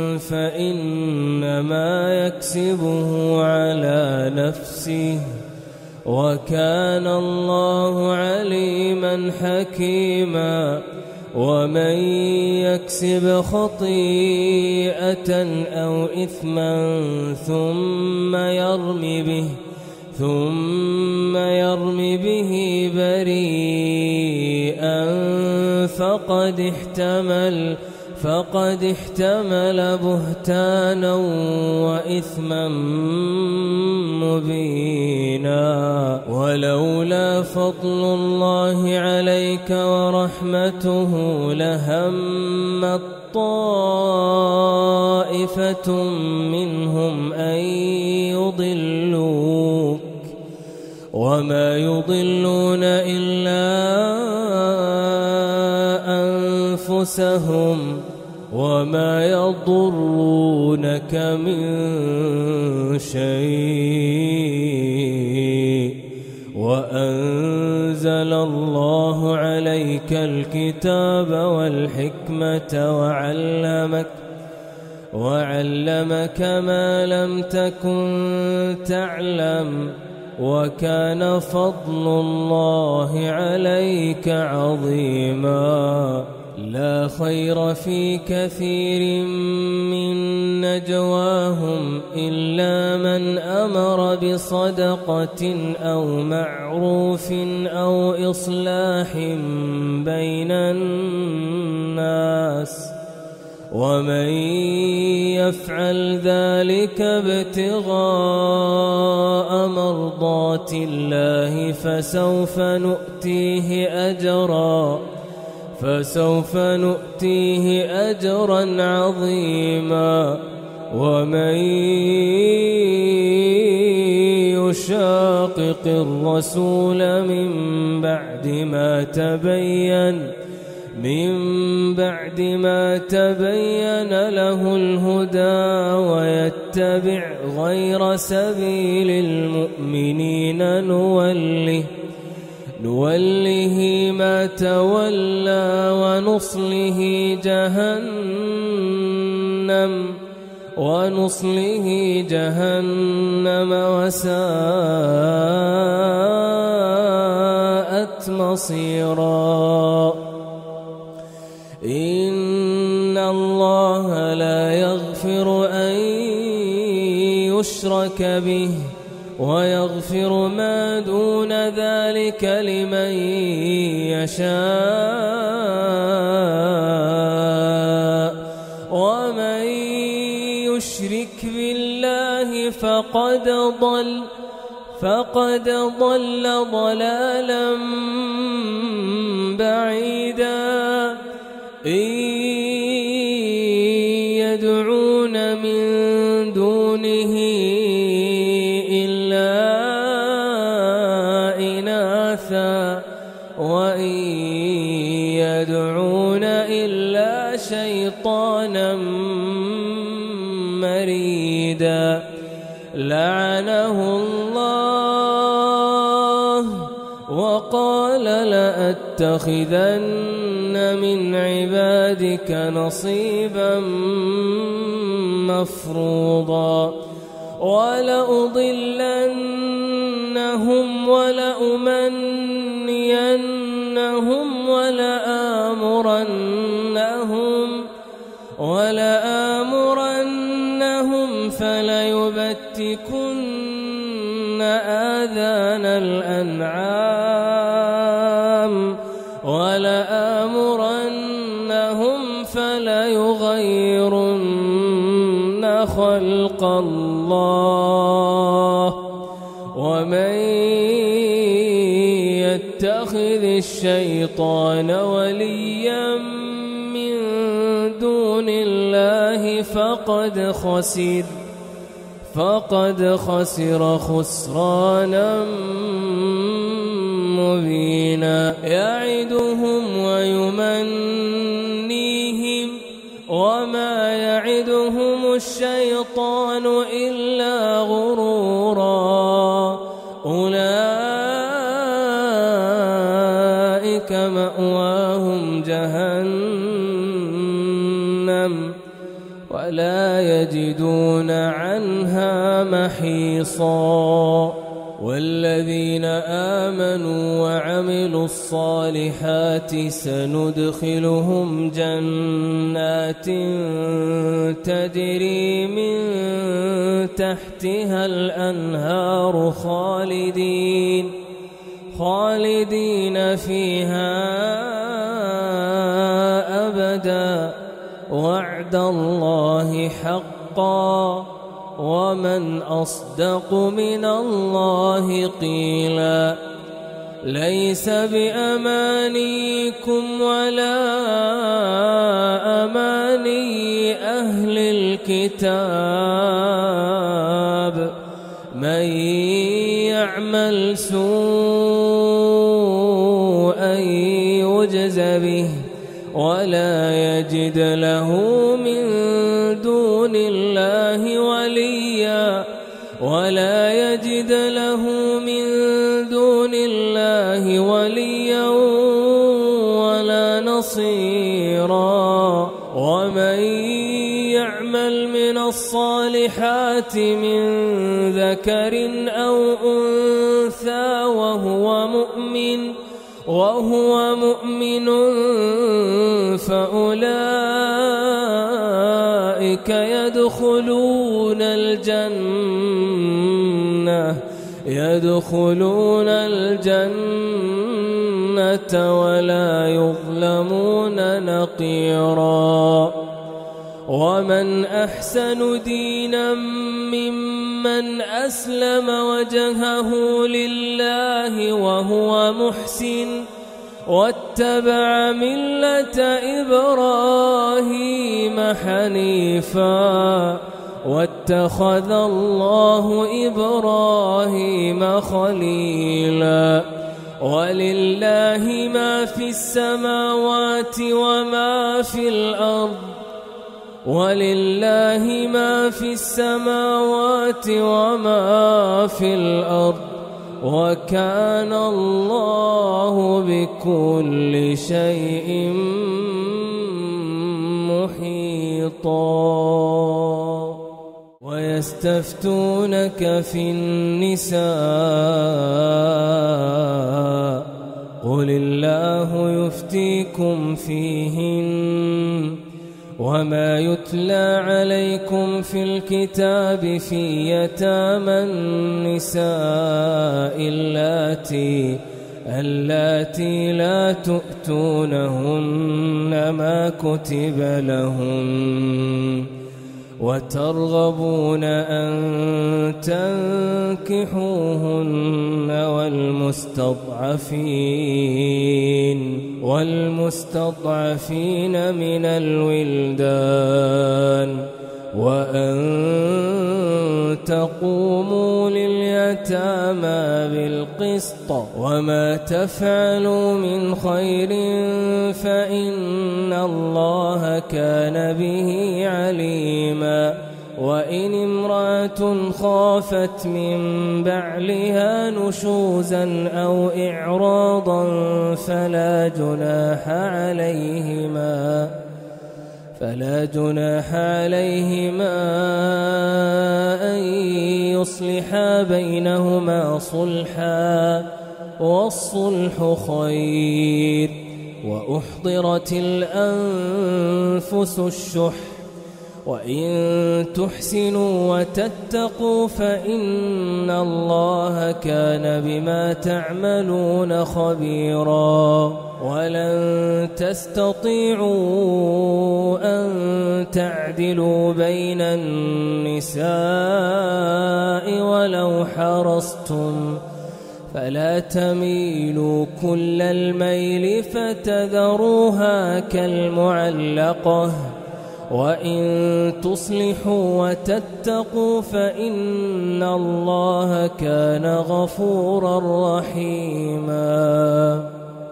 فإنما يكسبه على نفسه وكان الله عليما حكيما. ومن يكسب خطيئة أو إثما ثم يرمي به ثم يرمي به بريئا فقد احتمل فقد احتمل بهتانا وإثما مبينا. ولولا فضل الله عليك ورحمته لهم طائفة منهم أن يضلوك وما يضلون إلا أنفسهم وما يضرونك من شيء. وأنزل الله عليك الكتاب والحكمة وعلمك وعلمك ما لم تكن تعلم وكان فضل الله عليك عظيما. لا خير في كثير من نجواهم إلا من أمر بصدقة أو معروف أو إصلاح بين الناس ومن يفعل ذلك ابتغاء مرضات الله فسوف نؤتيه أجرا فسوف نؤتيه أجرا عظيما. ومن يشاقق الرسول من بعد ما تبين من بعد ما تبين له الهدى ويتبع غير سبيل المؤمنين نوله نوله ما تولى ونصله جهنم ونصله جهنم وساءت مصيرا. إن الله لا يغفر أن يشرك به ويغفر ما دون ذلك لمن يشاء، ومن يشرك بالله فقد ضل فقد ضل ضلالا بعيدا. إن يدعون من دونه إلا إناثا وإن يدعون إلا شيطانا مريدا. لعنه الله وقال لأتخذن من عبادك نصيبا مفروضا ولأضلنهم ولأمنينهم ولآمرنهم ولآمرنهم فليبتكن آذان الأنعام ولآمرنهم فليغيرن خلق الله. ومن يتخذ الشيطان وليا من دون الله فقد خسر فقد خسر خسرانا مبينا. يعدهم ويمنيهم وما يعدهم الشيطان إلا غرورا. أولئك مأواهم جهنم ولا يجدون عنها محيصا. والذين آمنوا وعملوا الصالحات سندخلهم جنات تجري من تحتها الأنهار خالدين خالدين فيها أبدا. وعد الله حقا ومن أصدق من الله قيلا. ليس بأمانيكم ولا أماني أهل الكتاب. من يعمل سوءا يجز به ولا يجد له من دون الله وليا ولا يجد له من دون الله وليا ولا نصيرا. ومن يعمل من الصالحات من ذكر أو أنثى وهو مؤمن وهو مؤمن فأولئك يدخلون الجنة يدخلون الجنة ولا يظلمون نقيرا. ومن أحسن دينا ممن أسلم وجهه لله وهو محسن واتبع ملة إبراهيم حنيفا واتخذ الله إبراهيم خليلا. ولله ما في السماوات وما في الأرض ولله ما في السماوات وما في الأرض وكان الله بكل شيء محيطا. ويستفتونك في النساء قل الله يفتيكم فيهن وما يتلى عليكم في الكتاب في يتامى النساء اللاتي اللاتي لا تؤتونهن ما كتب لهن وترغبون أن تنكحوهن والمستضعفين والمستضعفين من الولدان وأن تقوموا لليتامى بالقسط وما تفعلوا من خير فإن الله كان به عليما وإن امرأة خافت من بعلها نشوزا أو إعراضا فلا جناح عليهما فلا جناح عليهما أن يصلحا بينهما صلحا والصلح خير وأحضرت الأنفس الشح وإن تحسنوا وتتقوا فإن الله كان بما تعملون خبيرا ولن تستطيعوا أن تعدلوا بين النساء ولو حرصتم فلا تميلوا كل الميل فتذروها كالمعلقة وإن تصلحوا وتتقوا فإن الله كان غفورا رحيما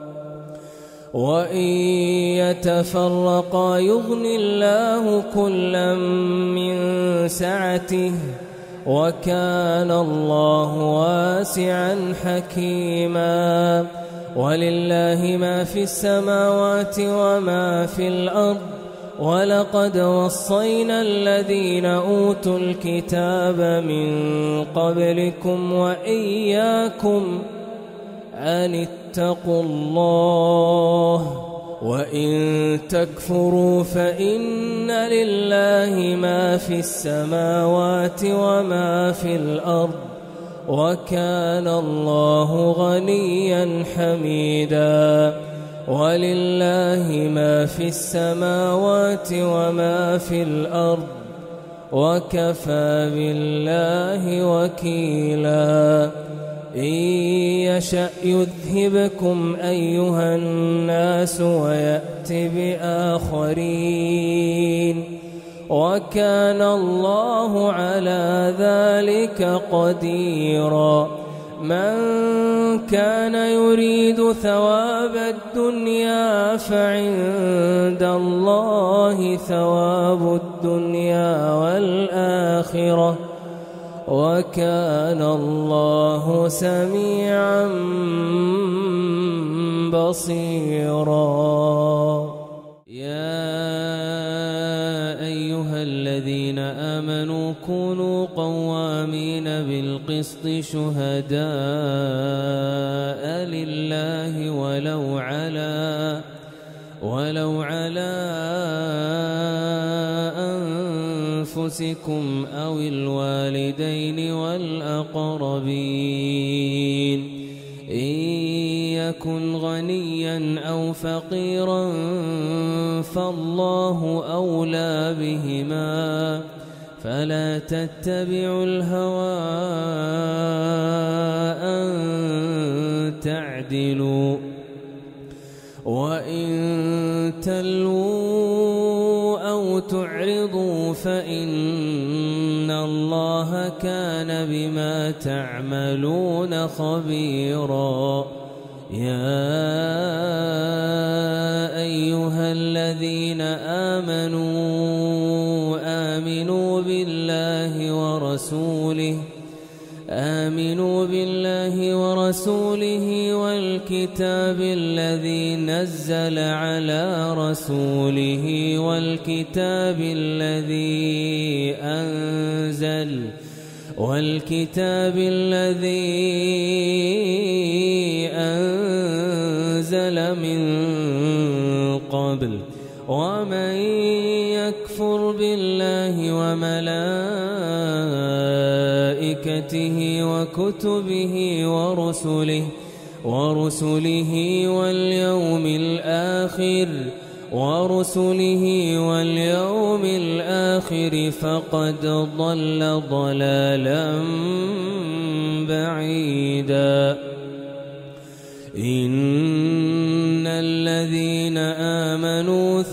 وإن يتفرقا يغن الله كلا من سعته وكان الله واسعا حكيما ولله ما في السماوات وما في الأرض ولقد وصينا الذين أوتوا الكتاب من قبلكم وإياكم أن اتقوا الله وإن تكفروا فإن لله ما في السماوات وما في الأرض وكان الله غنيا حميدا ولله ما في السماوات وما في الأرض وكفى بالله وكيلا إن يشأ يذهبكم أيها الناس ويأت بآخرين وكان الله على ذلك قديرا من كان يريد ثواب الدنيا فعند الله ثواب الدنيا والآخرة وكان الله سميعا بصيرا يا أيها الذين آمنوا كونوا قوامين بالقسط شهداء لله ولو على ولو على أنفسكم أو الوالدين والأقربين إن يكن غنيا أو فقيرا فالله أولى بهما فلا تتبعوا الهوى أن تعدلوا وإن تلووا أو تعرضوا فإن الله كان بما تعملون خبيرا يا أيها الذين آمنوا آمنوا بالله ورسوله آمنوا بالله ورسوله والكتاب الذي نزل على رسوله والكتاب الذي أنزل والكتاب الذي أنزل من قبل ومن يكفر بالله وملائكته وكتبه ورسله ورسله واليوم الآخر ورسله واليوم الآخر فقد ضل ضلالا بعيدا. إن الذين آمنوا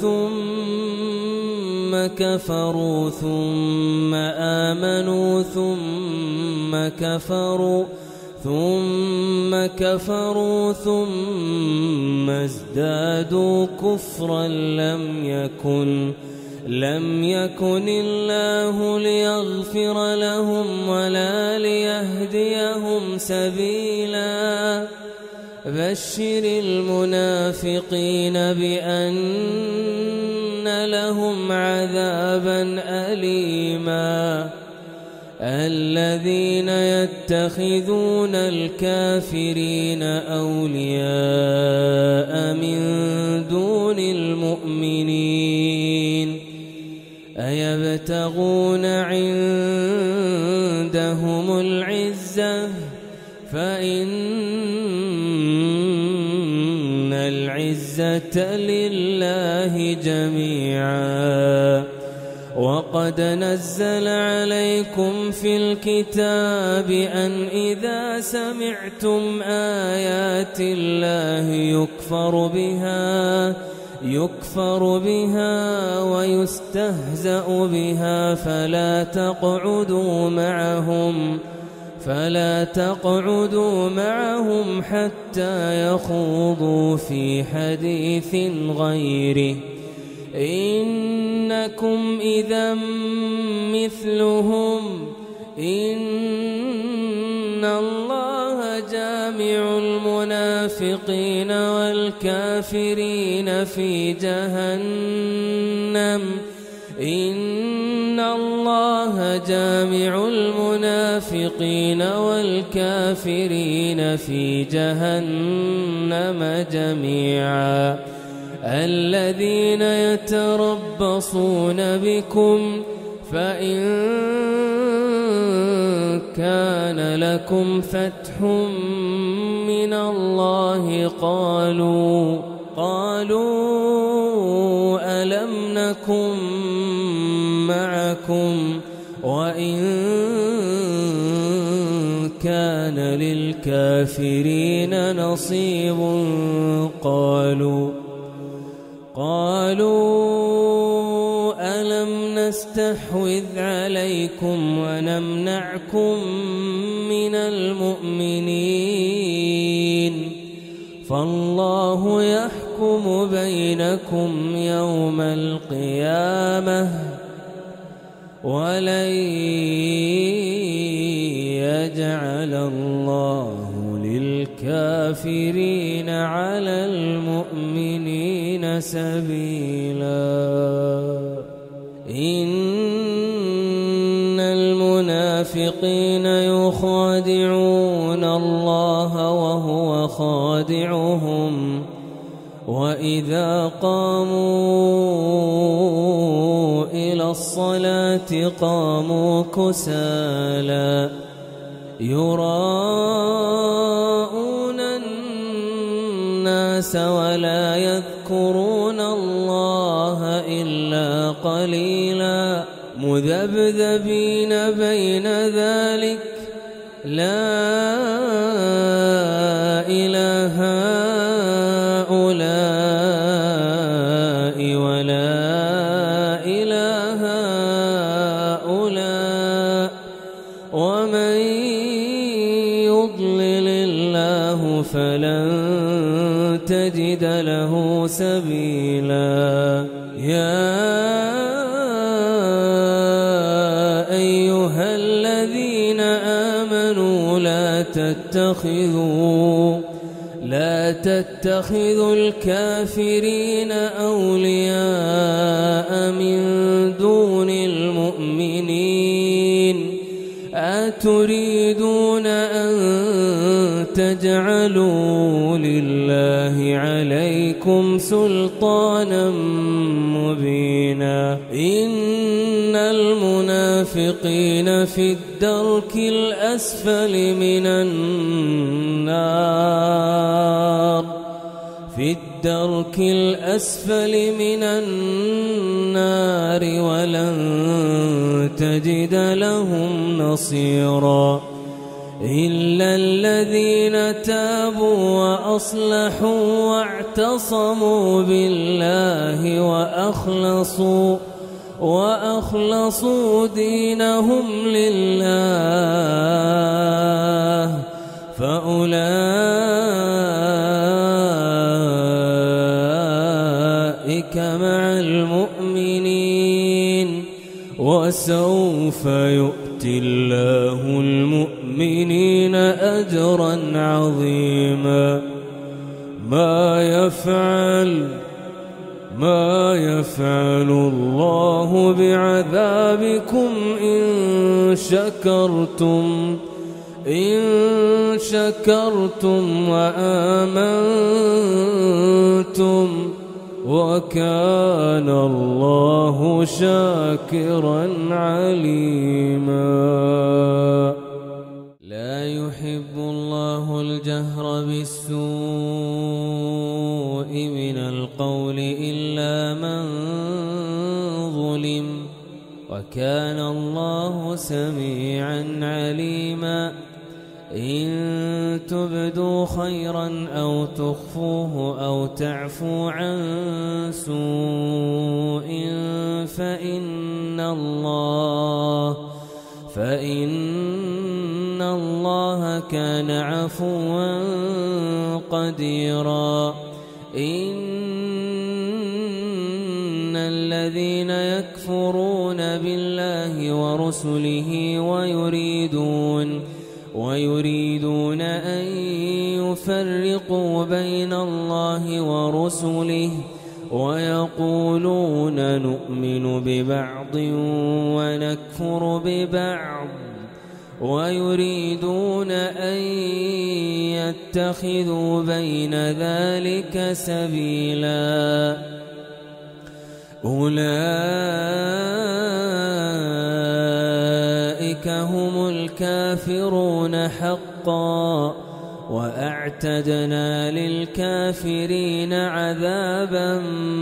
ثم كفروا ثم آمنوا ثم كفروا ثم كفروا ثم ازدادوا كفرا لم يكن لم يكن الله ليغفر لهم ولا ليهديهم سبيلا. بشر المنافقين بأن لهم عذابا أليما. الذين يتخذون الكافرين أولياء من دون المؤمنين أيبتغون عندهم العزة فإن العزة لله جميعا. وقد نزل عليكم في الكتاب أن إذا سمعتم آيات الله يكفر بها يكفر بها ويستهزأ بها فلا تقعدوا معهم فلا تقعدوا معهم حتى يخوضوا في حديث غيره إنكم إذا مثلهم إن الله جامع المنافقين والكافرين في جهنم إن الله جامع المنافقين والكافرين في جهنم جميعا. الذين يتربصون بكم فإن كان لكم فتح من الله قالوا قالوا ألم نكن معكم وإن كان للكافرين نصيب قالوا قالوا ألم نستحوذ عليكم ونمنعكم من المؤمنين فالله يحكم بينكم يوم القيامة ولن يجعل الله للكافرين على المؤمنين سبيلا. إن المنافقين يخادعون الله وهو خادعهم وإذا قاموا إلى الصلاة قاموا كسالى يراءون الناس ولا يذكرون الله إلا قليلا مذبذبين بين ذلك لا إله هؤلاء ولا إله هؤلاء ومن يضلل الله فلن تجد له سبيلا. يا أيها الذين آمنوا تتخذوا لا تتخذوا الكافرين أولياء من دون المؤمنين أتريدون أن تجعلوا لله عليكم سلطانا مبينا إن المنافقين في الدرك الأسفل من النار في الدرك الأسفل من النار ولن تجد لهم نصيرا إلا الذين تابوا وأصلحوا واعتصموا بالله وأخلصوا وأخلصوا دينهم لله فأولئك مع المؤمنين وسوف يؤتي الله المؤمنين أجرا عظيما ما يفعل ما يفعل الله بعذابكم إن شكرتم إن شكرتم وآمنتم وكان الله شاكرا عليما لا يحب الله الجهر بالسوء من القول إلا من ظلم وكان الله سميعا عليما إن تبدوا خيرا أو تخفوه أو تعفو عن سوء فإن الله فإن الله كان عفوا قديرا إن الذين يكفرون بالله ورسله ويريدون ويريدون أن يفرقوا بين الله ورسله ويقولون نؤمن ببعض ونكفر ببعض ويريدون أن يتخذوا بين ذلك سبيلا أولئك هم الكافرون حقا وأعتدنا للكافرين عذابا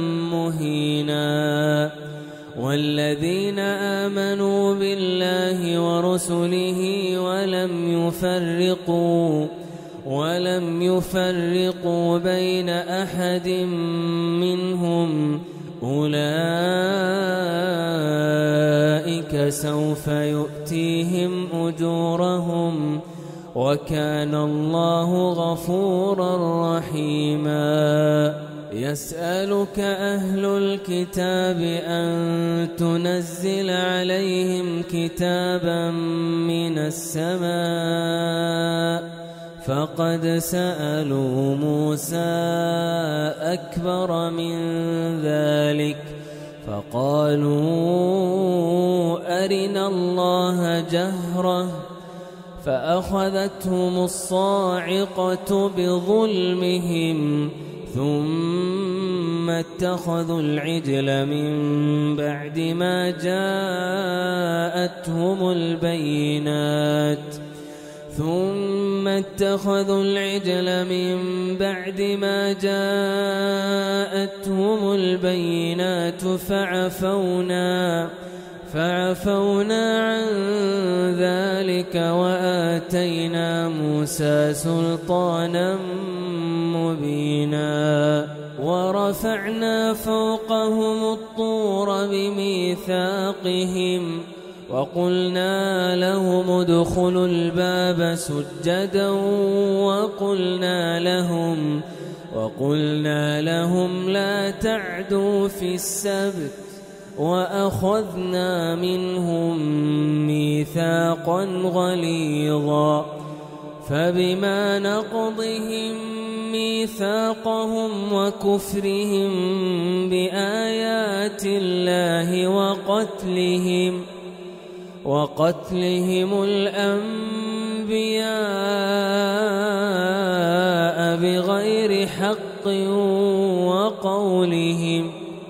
مهينا والذين آمنوا بالله ورسله ولم يفرقوا ولم يفرقوا بين أحد منهم أولئك سوف يؤتيهم أجورهم وكان الله غفورا رحيما يسألك أهل الكتاب أن تنزل عليهم كتابا من السماء فقد سألوا موسى أكبر من ذلك فقالوا أرنا الله جهرة فأخذتهم الصاعقة بظلمهم ثم اتخذوا العجل من بعد ما جاءتهم البينات ثم اتخذوا العجل من بعد ما جاءتهم البينات فعفونا فعفونا عن ذلك وآتينا موسى سلطانا مبينا ورفعنا فوقهم الطور بميثاقهم وقلنا لهم ادخلوا الباب سجدا وقلنا لهم وقلنا لهم لا تعدوا في السبت وأخذنا منهم ميثاقا غليظا فبما نقضهم ميثاقهم وكفرهم بآيات الله وقتلهم وقتلهم الأنبياء بغير حق وقولهم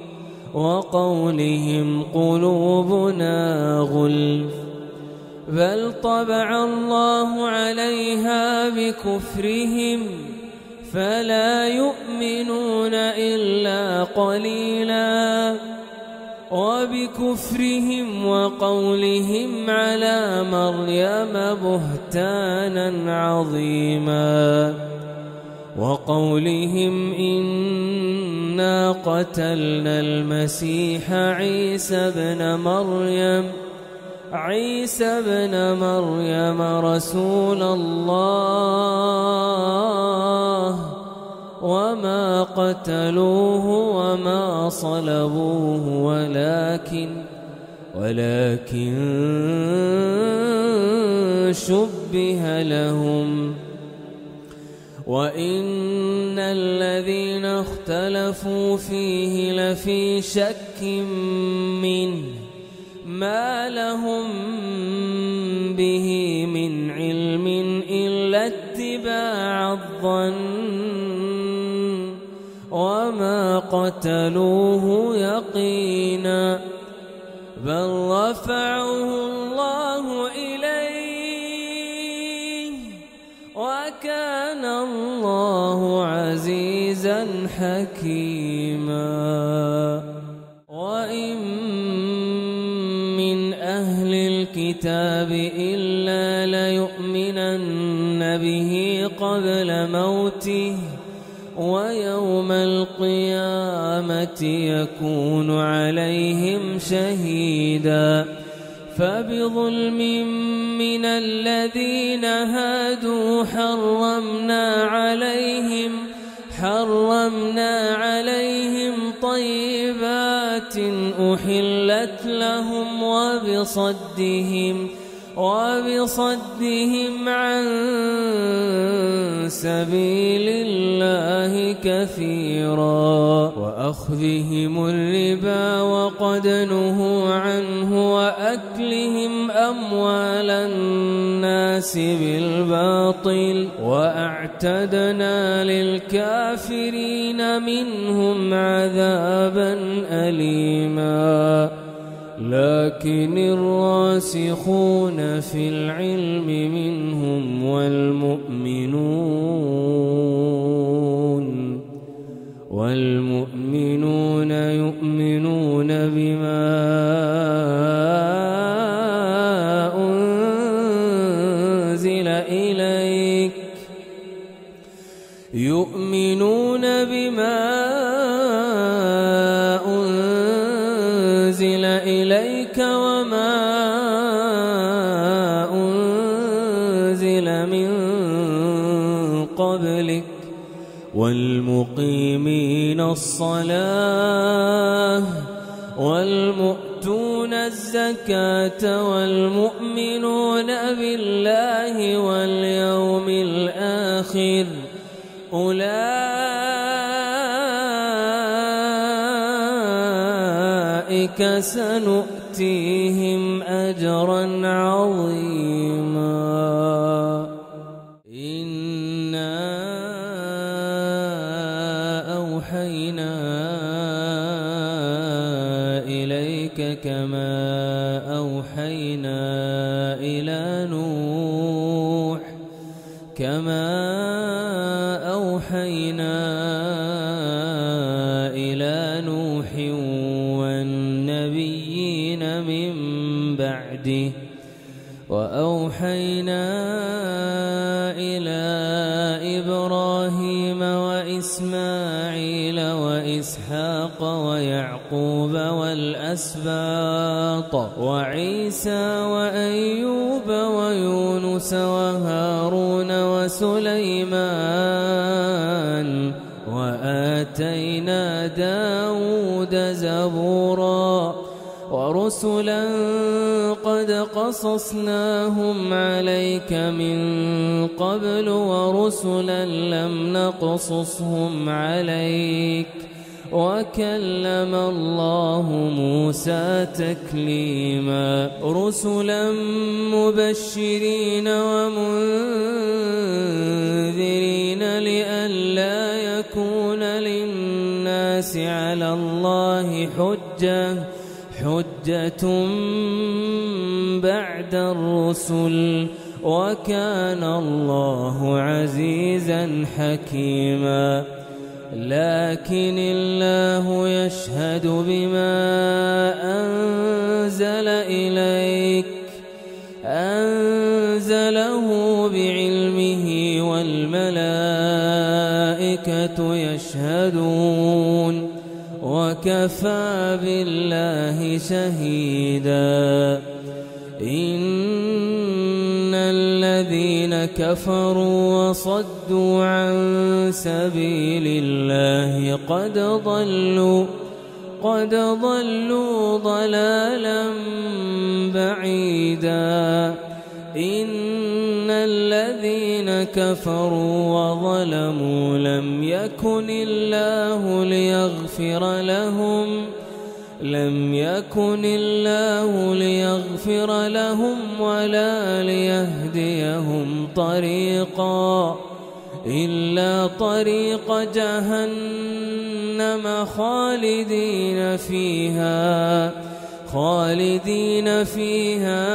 وقولهم قلوبنا غلف بل طبع الله عليها بكفرهم فلا يؤمنون إلا قليلا وبكفرهم وقولهم على مريم بهتانا عظيما وقولهم إنا قتلنا المسيح عيسى ابن مريم عيسى ابن مريم رسول الله وما قتلوه وما صلبوه ولكن ولكن شبه لهم وإن الذين اختلفوا فيه لفي شك منه ما لهم به من علم إلا اتباع الظن وما قتلوه يقينا بل رفعه الله إليه وكان الله عزيزا حكيما وإن من أهل الكتاب إلا ليؤمنن به قبل موته ويوم القيامة يكون عليهم شهيدا فبظلم من الذين هادوا حرمنا عليهم حرمنا عليهم طيبات أحلت لهم وبصدهم وبصدهم عن سبيل الله كثيرا وأخذهم الربا وقد نهوا عنه وأكلهم أموال الناس بالباطل وأعتدنا للكافرين منهم عذابا أليما لكن الراسخون في العلم منهم والمؤمنون والمؤمنون يؤمنون بما أنزل إليك يؤمنون بما أنزل إليك وما أنزل من قبلك والمقيمين الصلاة والمؤتون الزكاة والمؤمنون بالله واليوم الآخر أولئك سنؤتيهم أجرا عظيما إنا أوحينا إليك كما أوحينا إلى نوح كما أوحينا إلى نوح والنبيين من بعده وأوحينا إلى إبراهيم وإسماعيل وإسحاق ويعقوب والأسباط وعيسى وأيوب ويونس وهارون وسليمان وآتينا داود زبورا ورسلا قد قصصناهم عليك من قبل ورسلا لم نقصصهم عليك وكلم الله موسى تكليما رسلا مبشرين ومنذرين لئلا يكون للناس على الله حجة حجة بعد الرسل وكان الله عزيزا حكيما لكن الله يشهد بما أنزل إليك أنزله بعلمه والملائكة يشهدون وكفى بالله شهيدا إن الذين كفروا وصدوا عن سبيل الله قد ضلوا قد ضلوا ضلالا بعيدا إن الذين كفروا وظلموا لم يكن الله ليغفر لهم لم يكن الله ليغفر لهم ولا ليهديهم طريقا إلا طريق جهنم خالدين فيها خالدين فيها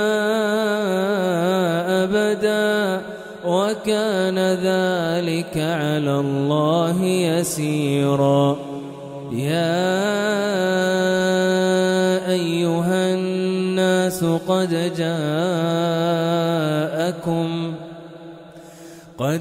أبدا وكان ذلك على الله يسيرا يا أيها الناس قد جاءكم قد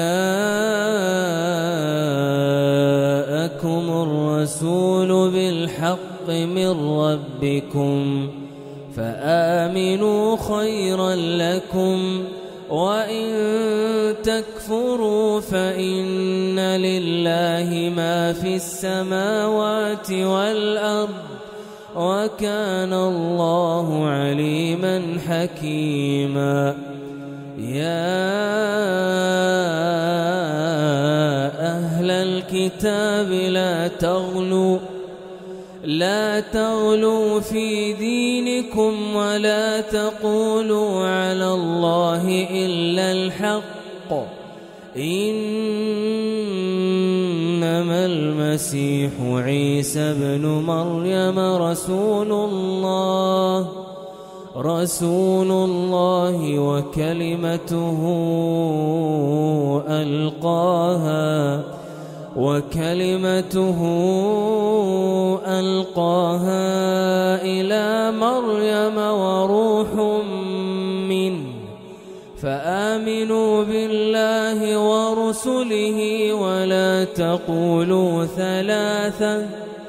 جاءكم الرسول بالحق من ربكم فآمنوا خيرا لكم وإن تكفروا فإن لله ما في السماوات والأرض وكان الله عليما حكيما يا أهل الكتاب لا تغلوا لا تغلوا في دينكم ولا تقولوا على الله إلا الحق إنما المسيح عيسى بن مريم رسول الله رسول الله وكلمته ألقاها وكلمته ألقاها إلى مريم وروح منه فآمنوا بالله ورسله ولا تقولوا ثلاثة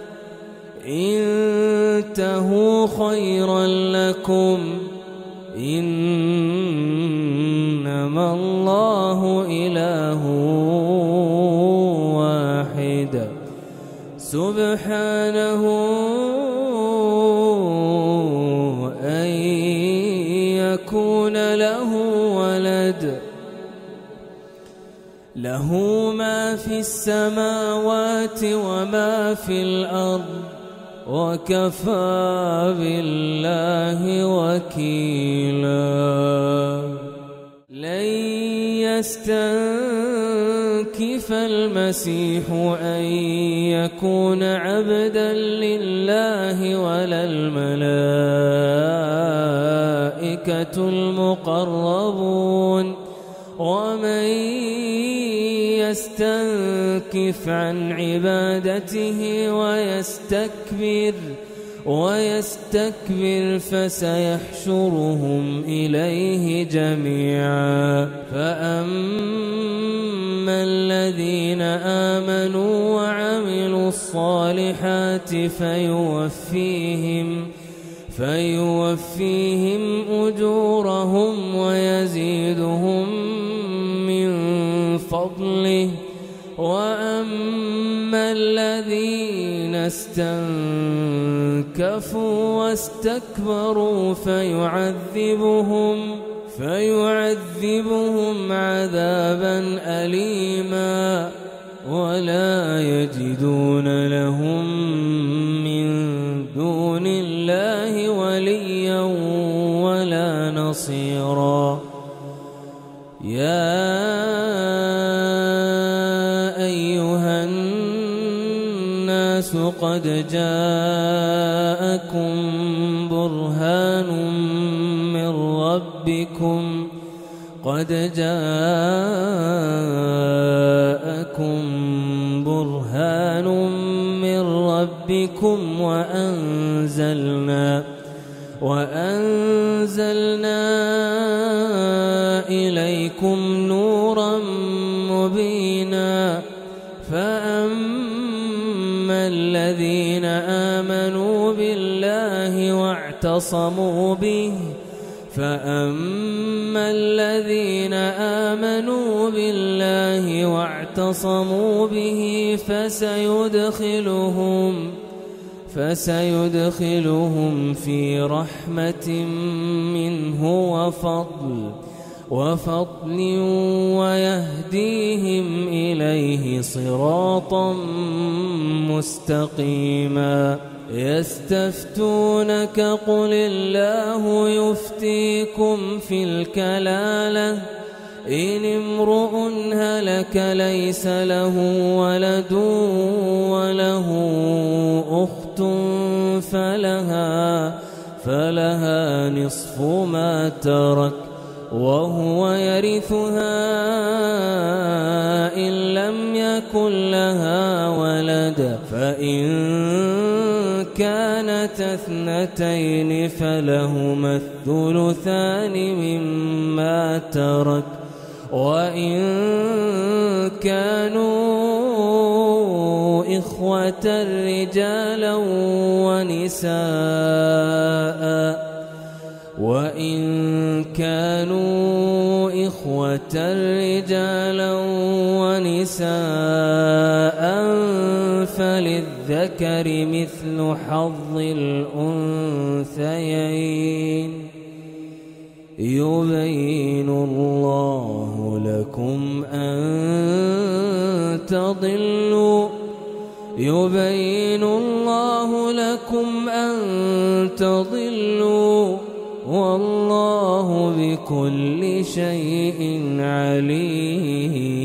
انتهوا خيرا لكم إنما الله إله واحد سبحانه أن يكون له ولد له ما في السماوات وما في الأرض وكفى بالله وكيلا لن يستنكف المسيح أن يكون عبدا لله ولا الملائكة المقربون ومن يستنكف عن عبادته ويستكبر ويستكبر فسيحشرهم إليه جميعا فأما الذين آمنوا وعملوا الصالحات فيوفيهم فيوفيهم أجورهم ويزيدهم من فضله وأما الذين استنكفوا كفروا واستكبروا فيعذبهم فيعذبهم عذابا أليما ولا يجدون لهم من دون الله وليا ولا نصيرا. يا أيها الناس قد جاءكم برهان من ربكم قد جاءكم برهان من ربكم وأنزلنا وأنزلنا إليكم نورا مبينا. فأما الذين آمنوا بالله واعتصموا به فأما الذين آمنوا بالله واعتصموا به فسيدخلهم فسيدخلهم في رحمة منه وفضل وفضل ويهديهم إليه صراطا مستقيما. يستفتونك قل الله يفتيكم في الكلالة إن امرؤ هلك ليس له ولد وله أخت فلها فلها نصف ما ترك وهو يرثها إن لم يكن لها ولد فإن كانت اثنتين فلهما الثلثان مما ترك وإن كانوا إخوة رجالا ونساء وإن كانوا إخوة رجالا ونساء فللذكر مثل حظ الأنثيين يبين الله لكم أن تضلوا يبين الله لكم أن تضلوا والله بكل شيء عليم.